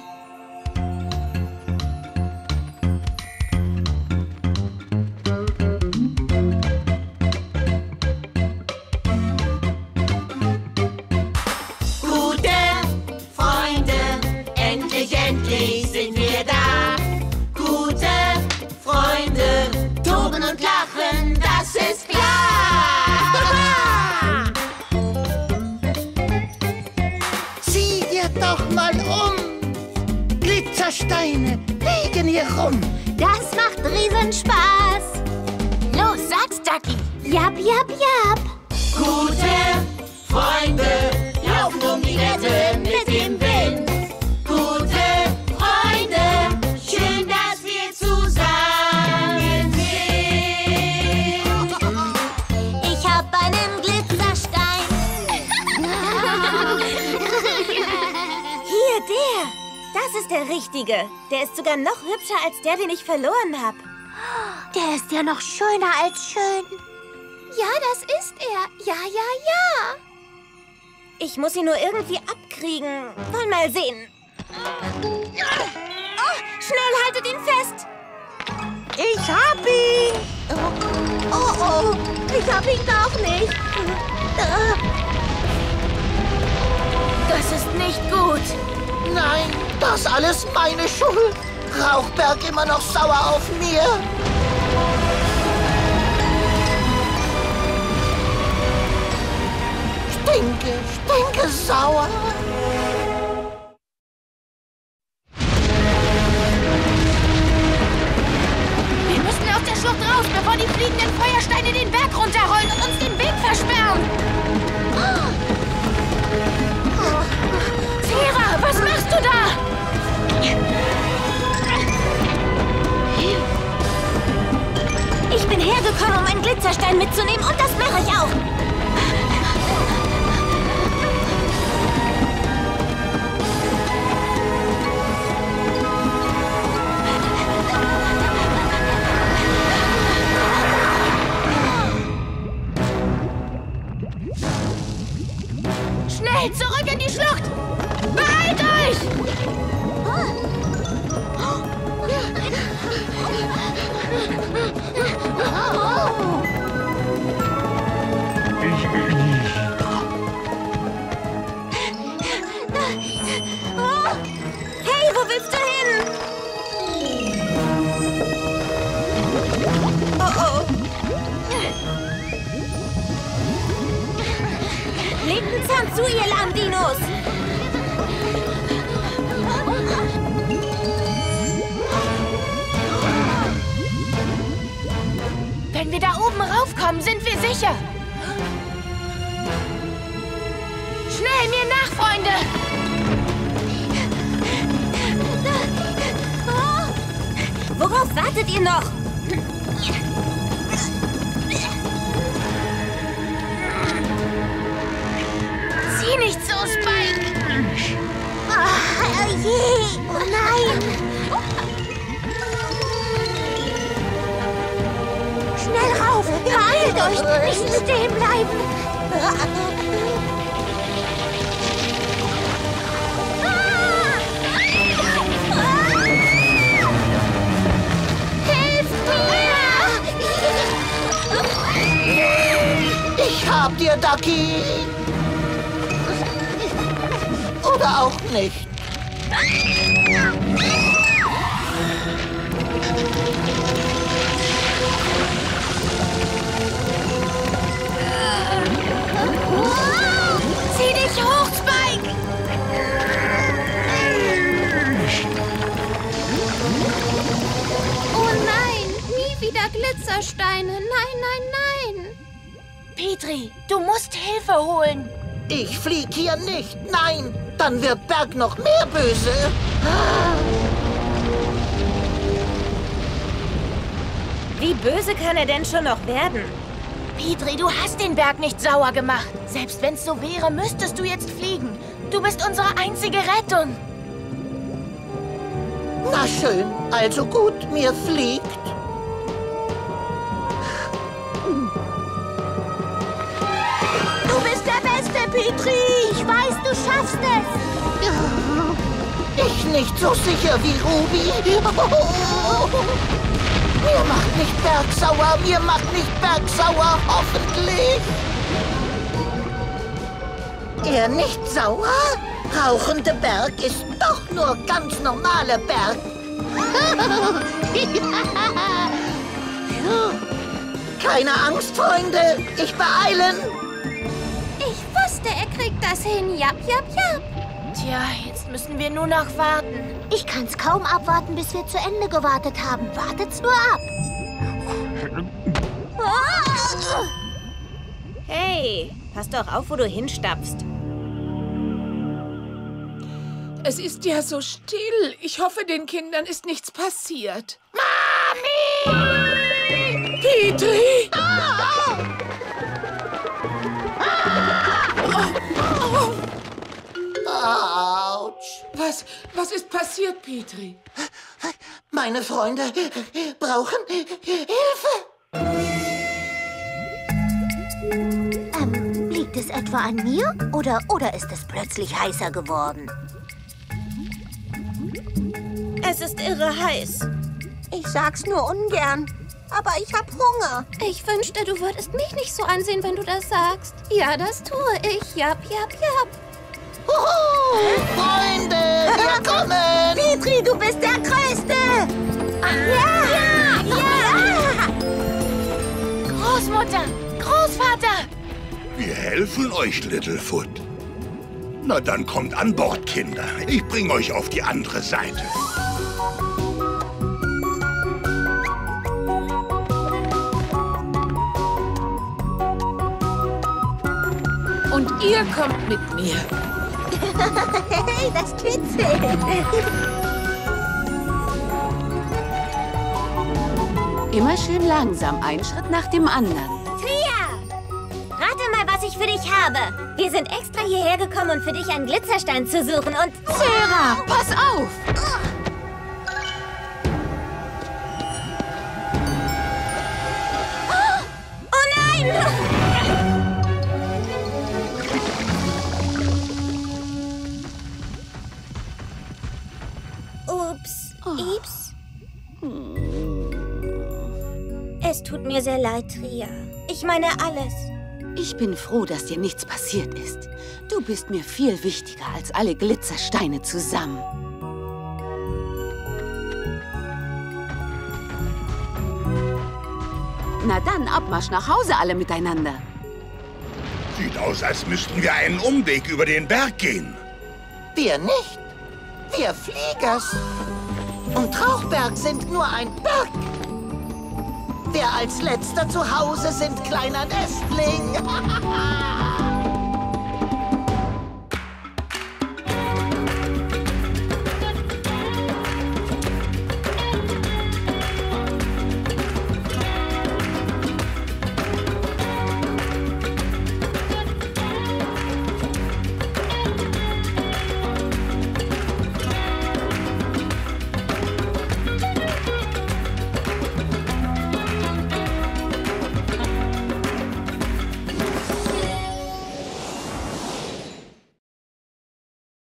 toben und lachen, das ist klar. Sieh dir doch mal um. Glitzersteine liegen hier rum. Das macht Riesenspaß. Los, sag's, Ducky. Jap, jap, jap. Gute Freunde laufen um die Wette mit dem Wind. Gute Freunde, schön, dass wir zusammen sind. Ich hab einen Glitzerstein. Hier, der. Das ist der Richtige. Der ist sogar noch hübscher als der, den ich verloren habe. Der ist ja noch schöner als schön. Ja, das ist er. Ja, ja, ja. Ich muss ihn nur irgendwie abkriegen. Wollen mal sehen. Oh, schnell, haltet ihn fest. Ich hab ihn. Oh, oh, ich hab ihn doch nicht. Das ist nicht gut. Nein, das alles meine Schuld. Rauchberg immer noch sauer auf mir. Stinke, stinke sauer. Wir müssen aus der Schlucht raus, bevor die fliegenden Feuersteine den Berg runterrollen und uns den Weg versperren. Zera, was machst du da? Ich bin hergekommen, um einen Glitzerstein mitzunehmen und das mache ich auch. Schnell, zurück in die Schlucht! Beeilt euch! Hey, wo willst du hin? Oh, oh. Legt einen Zahn zu, ihr Lahmdinos! Wenn wir da oben raufkommen, sind wir sicher. Schnell, mir nach, Freunde! Worauf wartet ihr noch? Sieh nicht so, Spike! Oh, je. Oh nein. Schnell rauf. Beeilt euch. Nicht stehen bleiben. Ich hab dir, Ducky. Oder auch nicht. Zieh dich hoch, Spike! Oh nein, nie wieder Glitzersteine. Nein, nein, nein. Petri, du musst Hilfe holen. Ich flieg hier nicht. Nein, dann wird Berg noch mehr böse. Wie böse kann er denn schon noch werden? Petri, du hast den Berg nicht sauer gemacht. Selbst wenn es so wäre, müsstest du jetzt fliegen. Du bist unsere einzige Rettung. Na schön, also gut, mir fliegt. Du bist der Beste, Petri. Ich weiß, du schaffst es. Ich nicht so sicher wie Ruby. Mir macht nicht Berg sauer, mir macht nicht Berg sauer, hoffentlich. Er nicht sauer? Rauchende Berg ist doch nur ganz normale Berg. Keine Angst, Freunde. Ich beeilen. Ich wusste, er kriegt das hin. Jap, jap, jap. Tja, jetzt müssen wir nur noch warten. Ich kann's kaum abwarten, bis wir zu Ende gewartet haben. Wartet's nur ab. Hey, pass doch auf, wo du hinstapfst. Es ist ja so still. Ich hoffe, den Kindern ist nichts passiert. Mami! Petri! Ah! Oh, oh. Autsch. Was, was ist passiert, Petri? Meine Freunde brauchen Hilfe. Ähm, liegt es etwa an mir? Oder, oder ist es plötzlich heißer geworden? Es ist irre heiß. Ich sag's nur ungern. Aber ich hab Hunger. Ich wünschte, du würdest mich nicht so ansehen, wenn du das sagst. Ja, das tue ich. Jap, jap, jap. Huhu! Freunde, wir kommen! Petri, du bist der Größte! Ja! Ja! Ja! Großmutter! Großvater! Wir helfen euch, Littlefoot. Na, dann kommt an Bord, Kinder. Ich bringe euch auf die andere Seite. Und ihr kommt mit mir. Hey, das kitzelt. Immer schön langsam, ein Schritt nach dem anderen. Tria! Rate mal, was ich für dich habe. Wir sind extra hierher gekommen, um für dich einen Glitzerstein zu suchen und... Sarah, pass auf! Oh nein! Ups, Ips. Es tut mir sehr leid, Tria. Ich meine alles. Ich bin froh, dass dir nichts passiert ist. Du bist mir viel wichtiger als alle Glitzersteine zusammen. Na dann, Abmarsch nach Hause alle miteinander. Sieht aus, als müssten wir einen Umweg über den Berg gehen. Wir nicht. Wir Fliegers. Und Rauchberg sind nur ein Berg. Wer als letzter zu Hause sind, kleiner Nestling.